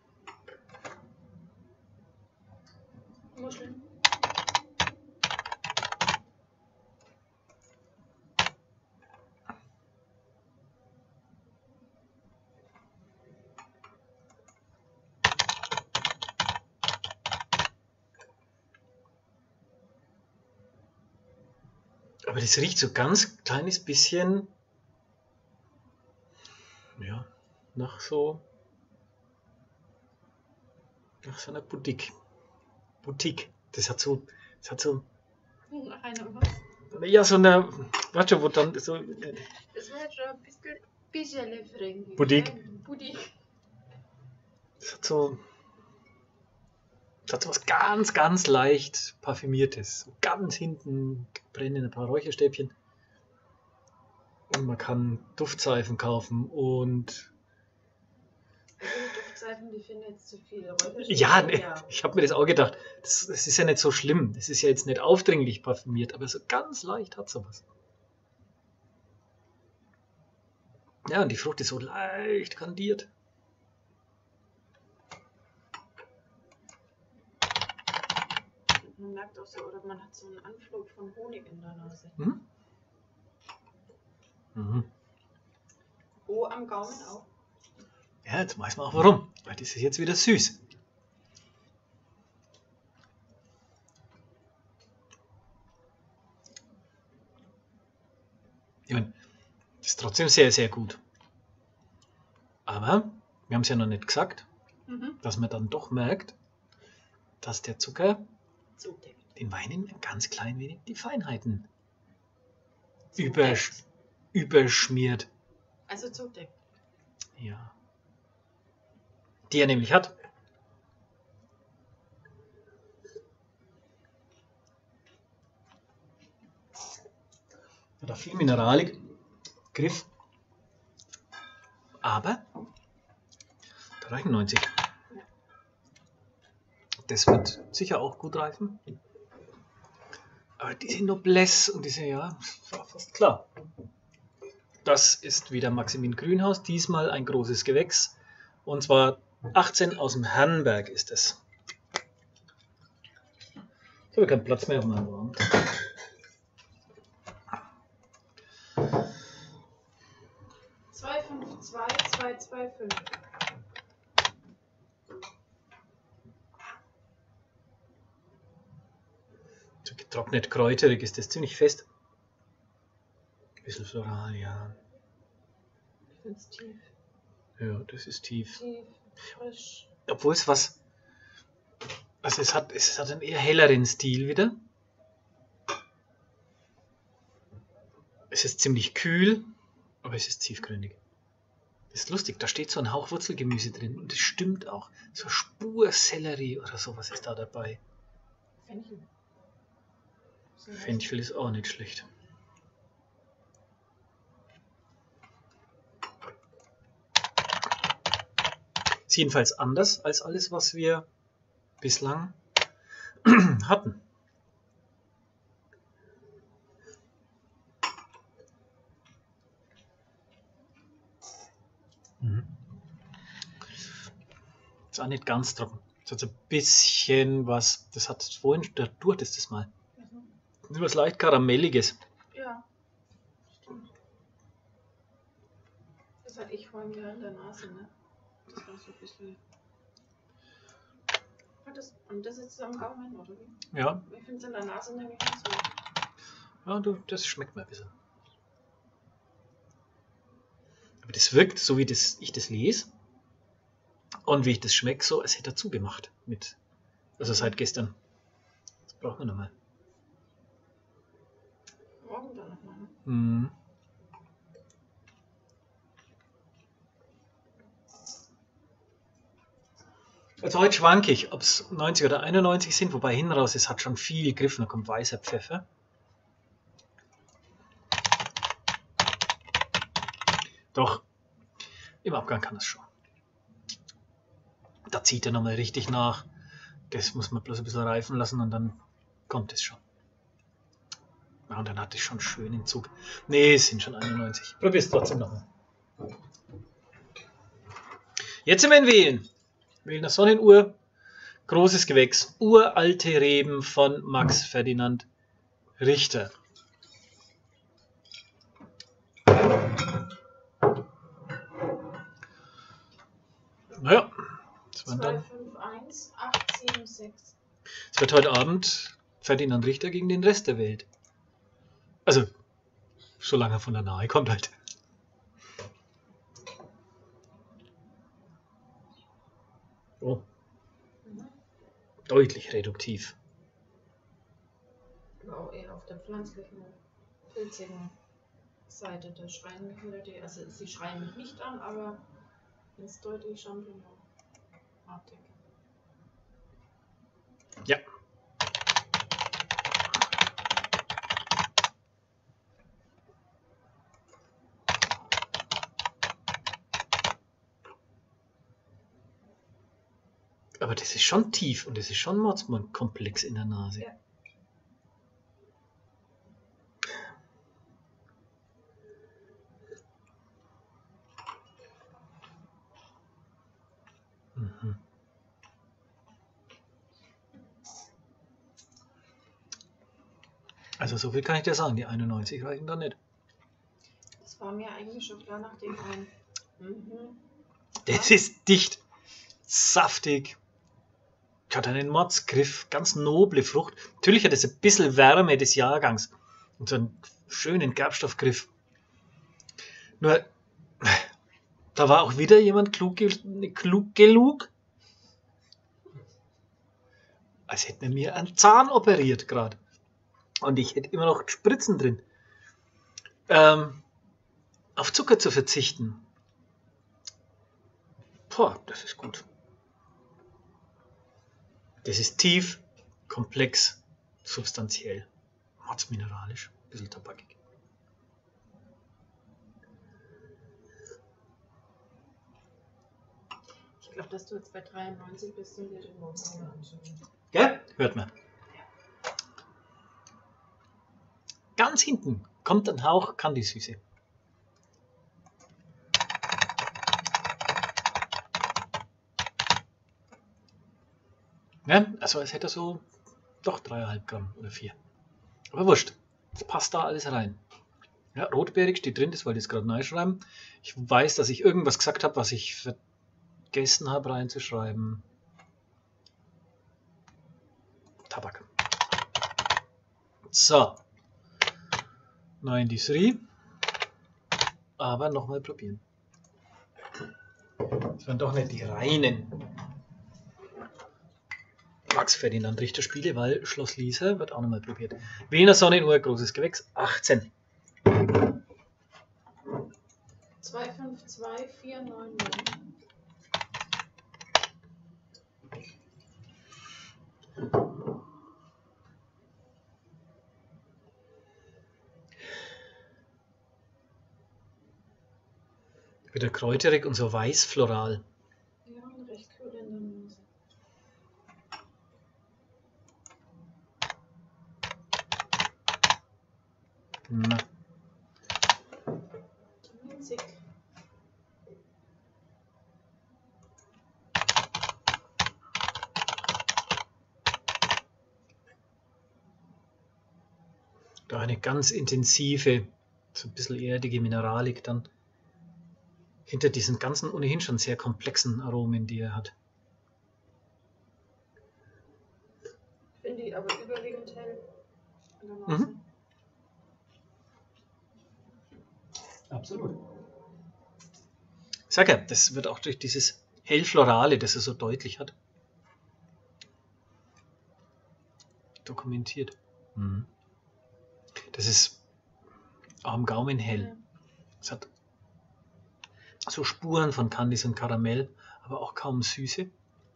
Muscheln. Aber das riecht so ganz kleines bisschen, ja, nach so, nach so einer Boutique. Boutique. Das hat so, das hat so, Nach einer was? ja, so eine, weißt du, wo dann so, Das war jetzt schon ein bisschen, bisschen fränkisch. Boutique. Ja? Boutique. das hat so, das hat so was ganz, ganz leicht Parfümiertes. So ganz hinten brennen ein paar Räucherstäbchen. Und man kann Duftseifen kaufen und Die Duftseifen, die finden jetzt zu viel. Räucherstäbchen, ja, ne, ja. ich habe mir das auch gedacht. Das, das ist ja nicht so schlimm. Das ist ja jetzt nicht aufdringlich parfümiert, aber so ganz leicht hat sowas. Ja, und die Frucht ist so leicht kandiert. Man merkt auch so, oder man hat so einen Anflug von Honig in der Nase. Mhm. Mhm. Oh, am Gaumen auch. Ja, jetzt weiß man auch warum. Weil das ist jetzt wieder süß. Ich meine, das ist trotzdem sehr, sehr gut. Aber wir haben es ja noch nicht gesagt, Mhm. dass man dann doch merkt, dass der Zucker Zudeckt. den Weinen ein ganz klein wenig die Feinheiten Zudeckt. übersch überschmiert. Also zudeckt. Ja. Die er nämlich hat. Hat auch viel Mineralik, Griff. Aber dreiundneunzig. Das wird sicher auch gut reifen. Aber diese Noblesse und diese, ja, war fast klar. Das ist wieder Maximin Grünhaus, diesmal ein großes Gewächs. Und zwar achtzehn aus dem Herrenberg ist es. Ich habe keinen Platz mehr auf meinem Raum. zwei fünf zwei zwei zwei fünf. So getrocknet kräuterig ist das ziemlich fest. Bisschen floral, ja. Ich finde es tief. Ja, das ist tief. Tief, frisch. Obwohl es was. Also es hat, es hat einen eher helleren Stil wieder. Es ist ziemlich kühl, aber es ist tiefgründig. Das ist lustig, da steht so ein Hauch Wurzelgemüse drin und das stimmt auch. So Spur Sellerie oder sowas ist da dabei. Fenchel. So Fenchel ist auch nicht schlecht. Ist jedenfalls anders als alles, was wir bislang hatten. Mhm. Ist auch nicht ganz trocken. Es hat so ein bisschen was, das hat vorhin, da du hattest das mal. Mhm. Was leicht Karamelliges. Ja, stimmt. Das hatte ich vorhin wieder in der Nase, ne? Das war so ein bisschen. Hat das, und das ist am Gaumen, oder wie? Ja, Ich finde es in der Nase nämlich nicht so. ja du, das schmeckt mir ein bisschen. Aber das wirkt, so wie das, ich das lese und wie ich das schmecke, so als hätte er zugemacht. Mit, also seit gestern. Das brauchen wir nochmal. Morgen dann nochmal, ne? Mhm. Also heute schwanke ich, ob es neunzig oder einundneunzig sind, wobei hinten raus, es hat schon viel Griff, da kommt weißer Pfeffer. Doch, im Abgang kann es schon. Da zieht er nochmal richtig nach. Das muss man bloß ein bisschen reifen lassen und dann kommt es schon. Ja, und dann hatte ich schon schön den Zug. Nee, es sind schon einundneunzig. Probier es trotzdem nochmal. Jetzt sind wir in Wählen. Wählener Sonnenuhr. Großes Gewächs. Uralte Reben von Max Ferdinand Richter. Naja, das waren zwei dann. fünf eins acht sieben sechs. Es wird heute Abend Ferdinand Richter gegen den Rest der Welt. Also, solange er von der Nahe kommt halt. Oh, Mhm. deutlich reduktiv. Wow, eher auf der pflanzlichen, pilzigen Seite. Da schreien mich wieder die, also sie schreien mich nicht an, aber ist deutlich champignon-artig. Ja. Aber das ist schon tief und das ist schon Mordsmann-Komplex in der Nase. Ja. Mhm. Also so viel kann ich dir sagen, die einundneunzig reichen da nicht. Das war mir eigentlich schon klar, nachdem ein mhm Das ist dicht, saftig, hat einen Mordsgriff, ganz noble Frucht. Natürlich hat es ein bisschen Wärme des Jahrgangs und so einen schönen Gerbstoffgriff. Nur, da war auch wieder jemand klug, klug genug, als hätte er mir einen Zahn operiert gerade. Und ich hätte immer noch Spritzen drin. Ähm, auf Zucker zu verzichten. Boah, das ist gut. Das ist tief, komplex, substanziell, mordsmineralisch, ein bisschen tabakig. Ich glaube, dass du jetzt bei dreiundneunzig bist und dir den Morgen anschauen. Gell? Hört man. Ganz hinten kommt ein Hauch Candy-Süße. Ja, also als hätte er so doch dreieinhalb Gramm oder vier. Aber wurscht, das passt da alles rein. Ja, rotbeerig steht drin, das wollte ich jetzt gerade neu schreiben. Ich weiß, dass ich irgendwas gesagt habe, was ich vergessen habe reinzuschreiben. Tabak. So. neununddreißig. Aber nochmal probieren. Das waren doch nicht die reinen Max Ferdinand Richter Spiele, weil Schloss Lisa wird auch nochmal probiert. Wiener Sonnenuhr, großes Gewächs, achtzehn. zwei fünf zwei vier neun neun. Wieder kräuterig und so weiß floral. Ja, und recht kühl in der Nase. Na. neunzig. Da eine ganz intensive, so ein bisschen erdige Mineralik dann. Hinter diesen ganzen ohnehin schon sehr komplexen Aromen, die er hat. Ich finde die aber überwiegend hell in der Nase. Mhm. Absolut. Ich sag ja, das wird auch durch dieses hellflorale, das er so deutlich hat, dokumentiert. Mhm. Das ist auch am Gaumen hell. Es hat so Spuren von Kandis und Karamell, aber auch kaum Süße.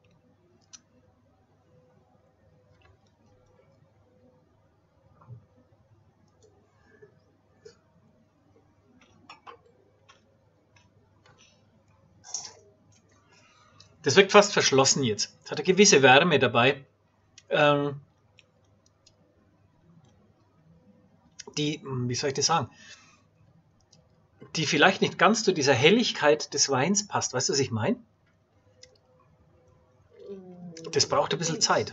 Das wirkt fast verschlossen jetzt. Es hat eine gewisse Wärme dabei, ähm, die, wie soll ich das sagen, die vielleicht nicht ganz zu dieser Helligkeit des Weins passt. Weißt du, was ich meine? Das braucht ein bisschen Zeit.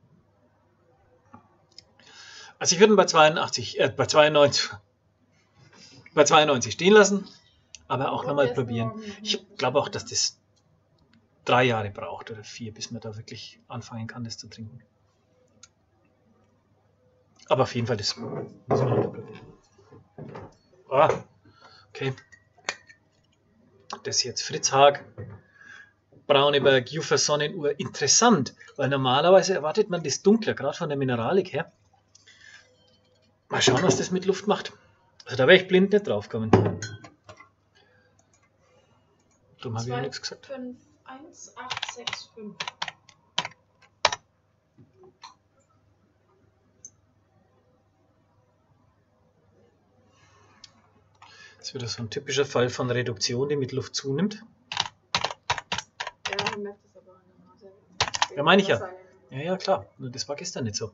Also ich würde ihn bei zweiundachtzig, äh, bei zweiundneunzig, bei zweiundneunzig stehen lassen, aber auch nochmal probieren. Ich glaube auch, dass das drei Jahre braucht oder vier, bis man da wirklich anfangen kann, das zu trinken. Aber auf jeden Fall, das muss man nochmal probieren. Ah, okay. Das ist jetzt Fritz Haag, Brauneberg, Jufer Sonnenuhr. Interessant, weil normalerweise erwartet man das dunkler, gerade von der Mineralik her. Mal schauen, was das mit Luft macht. Also da wäre ich blind nicht drauf gekommen. Darum habe ich ja nichts gesagt. fünf eins acht sechs fünf. Das ist wieder so ein typischer Fall von Reduktion, die mit Luft zunimmt. Ja, man merkt es aber an der Nase. Ja, meine ich ja. Ja, ja, klar. Nur das war gestern nicht so.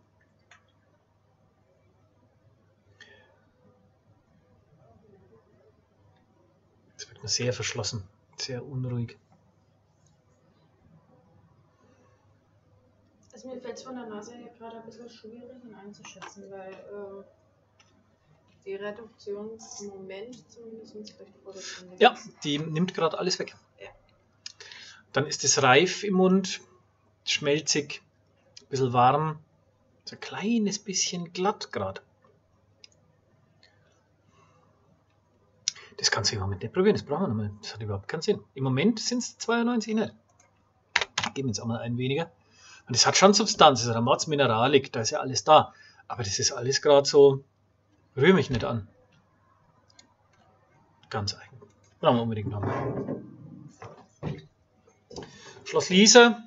Das wird mir sehr verschlossen, sehr unruhig. Also mir fällt es von der Nase her gerade ein bisschen schwierig, ihn einzuschätzen, weil äh, die Reduktionsmoment zumindest recht vordergründig Ja, ist. die nimmt gerade alles weg. Ja. Dann ist es reif im Mund, schmelzig, ein bisschen warm, so ein kleines bisschen glatt gerade. Das kannst du im Moment nicht probieren, das brauchen wir nochmal. Das hat überhaupt keinen Sinn. Im Moment sind es zweiundneunzig nicht. Geben wir jetzt einmal einen weniger. Und das hat schon Substanz, das ist eine Mordsmineralik, da ist ja alles da. Aber das ist alles gerade so, rühre mich nicht an. Ganz eigen. Brauchen wir unbedingt nochmal. Schloss Liesa,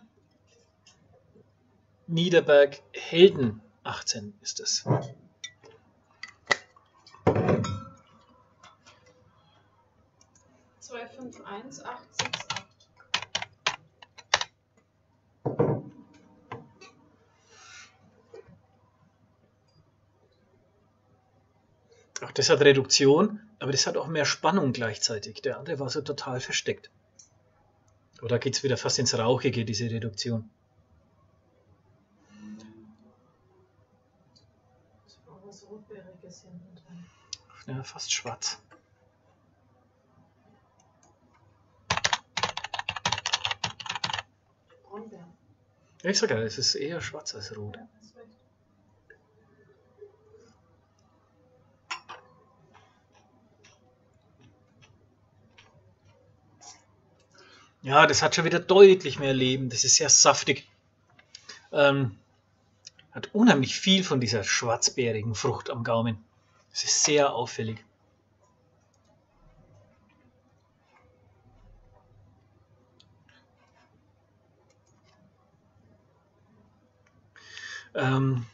Niederberg Helden, achtzehn ist es. zwei fünf eins acht sechs acht. Auch das hat Reduktion, aber das hat auch mehr Spannung gleichzeitig. Der andere war so total versteckt. Oder geht es wieder fast ins Rauchige, diese Reduktion? Das war was Rotbeeriges hinten drin. Ja, fast schwarz. Brombeeren. Ja, ich sag ja, es ist eher schwarz als rot. Ja, hast recht. Ja, das hat schon wieder deutlich mehr Leben. Das ist sehr saftig. Ähm, hat unheimlich viel von dieser schwarzbeerigen Frucht am Gaumen. Das ist sehr auffällig. Ähm,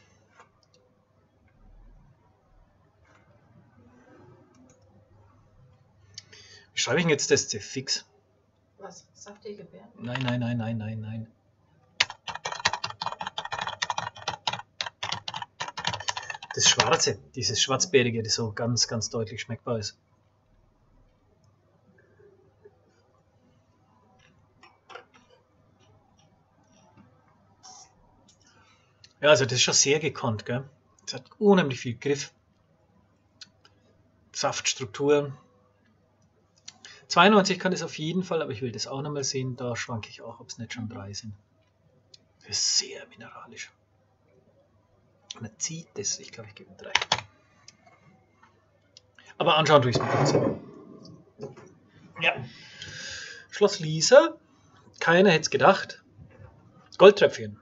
wie schreibe ich denn jetzt das C fix? Was? Saftige Beeren? Nein, nein, nein, nein, nein, nein. Das Schwarze, dieses Schwarzbeerige, das so ganz, ganz deutlich schmeckbar ist. Ja, also das ist schon sehr gekonnt, gell? Es hat unheimlich viel Griff. Saftstruktur. zweiundneunzig kann es auf jeden Fall, aber ich will das auch nochmal sehen. Da schwanke ich auch, ob es nicht schon drei sind. Das ist sehr mineralisch. Man zieht das, ich glaube, ich gebe drei. Aber anschauen tue ich es mir trotzdem. Ja. Schloss Liesa. Keiner hätte es gedacht. Goldtröpfchen.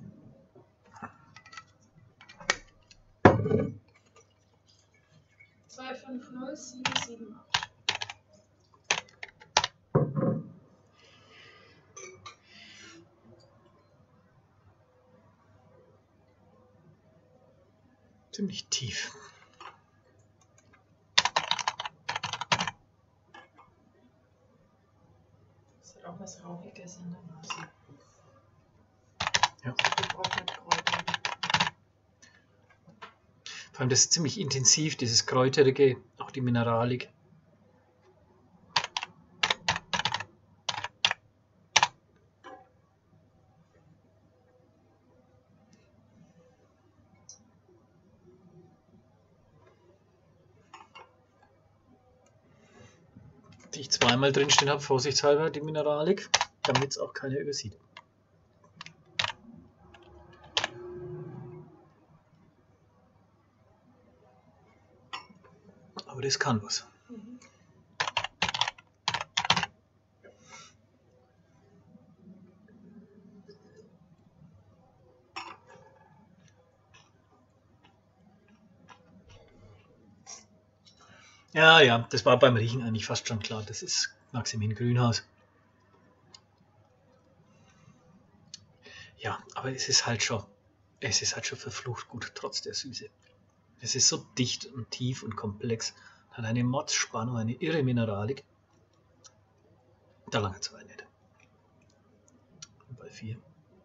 zwei fünf null sieben sieben acht. Ziemlich tief. Das hat auch was Rauchiges in der Nase. Ja. Getrocknet Kräuter. Vor allem das ist ziemlich intensiv, dieses Kräuterige, auch die Mineralik. Die ich zweimal drinstehen habe, vorsichtshalber, die Mineralik, damit es auch keiner übersieht. Aber das kann was. Mhm. Ja, ja, das war beim Riechen eigentlich fast schon klar. Das ist Maximin Grünhaus. Ja, aber es ist halt schon, es ist halt schon verflucht gut, trotz der Süße. Es ist so dicht und tief und komplex, hat eine Mordsspannung, eine irre Mineralik. Da lange zwei nicht. Und bei vier.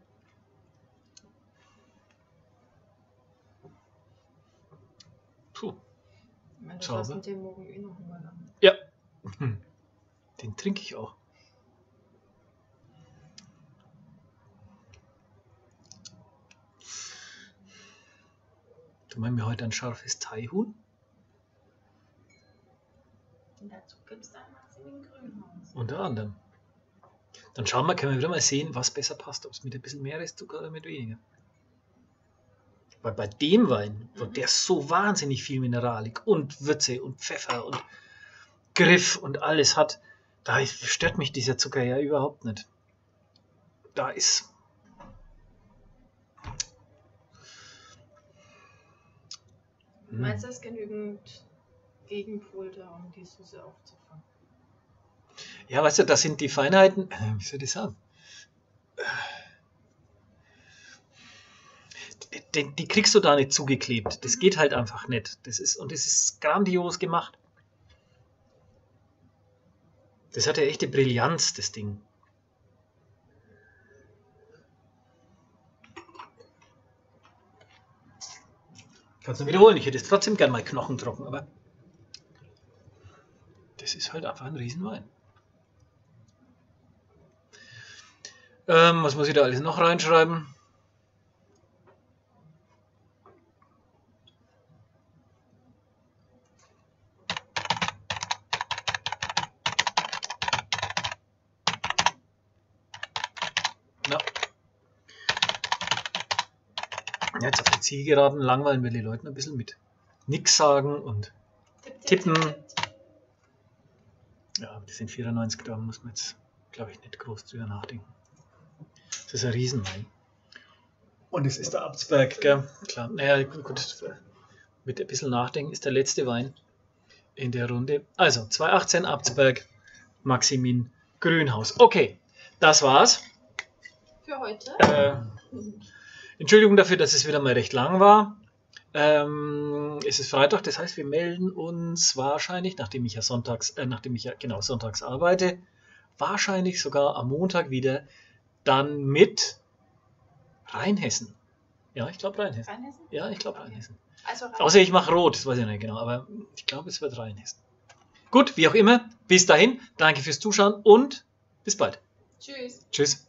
Puh. Ich meine, du Sauber. lassen den morgen eh noch mal an. Ja. Den trinke ich auch. Du meinst mir heute ein scharfes Thai-Huhn? Und dazu gibt es dann Maximin Grünhaus. Unter anderem. Dann schauen wir, können wir wieder mal sehen, was besser passt, ob es mit ein bisschen mehr Restzucker oder mit weniger. Weil bei dem Wein, wo der so wahnsinnig viel Mineralik und Würze und Pfeffer und Griff und alles hat, da stört mich dieser Zucker ja überhaupt nicht. Da ist... Meinst du, das ist genügend Gegenpol da, um die Süße aufzufangen? Ja, weißt du, das sind die Feinheiten, äh, wie soll ich das sagen? Die, die, die kriegst du da nicht zugeklebt. Das geht halt einfach nicht. Das ist, und das ist grandios gemacht. Das hat ja echte Brillanz, das Ding. Kannst du wiederholen, ich hätte jetzt trotzdem gern mal knochentrocken, aber das ist halt einfach ein Riesenwein. Ähm, was muss ich da alles noch reinschreiben? Ja. Jetzt auf die Zielgeraden langweilen wir die Leute ein bisschen mit nix sagen und Tipp, tipp, tippen. tipp, tipp. Ja, aber das sind vierundneunzig Gramm, muss man jetzt, glaube ich, nicht groß drüber nachdenken. Das ist ein Riesenwein. Und es ist der Abtsberg, gell? Klar, naja, gut, mit ein bisschen Nachdenken ist der letzte Wein in der Runde. Also, zweitausendachtzehn Abtsberg, Maximin Grünhaus. Okay, das war's. Für heute. Äh, Entschuldigung dafür, dass es wieder mal recht lang war. Ähm, es ist Freitag, das heißt, wir melden uns wahrscheinlich, nachdem ich ja sonntags, äh, nachdem ich ja genau sonntags arbeite, wahrscheinlich sogar am Montag wieder, dann mit Rheinhessen. Ja, ich glaube Rheinhessen. Rheinhessen? Ja, ich glaube Okay. Rheinhessen. Also rein. Außer ich mache rot, das weiß ich nicht genau, aber ich glaube, es wird Rheinhessen. Gut, wie auch immer, bis dahin, danke fürs Zuschauen und bis bald. Tschüss. Tschüss.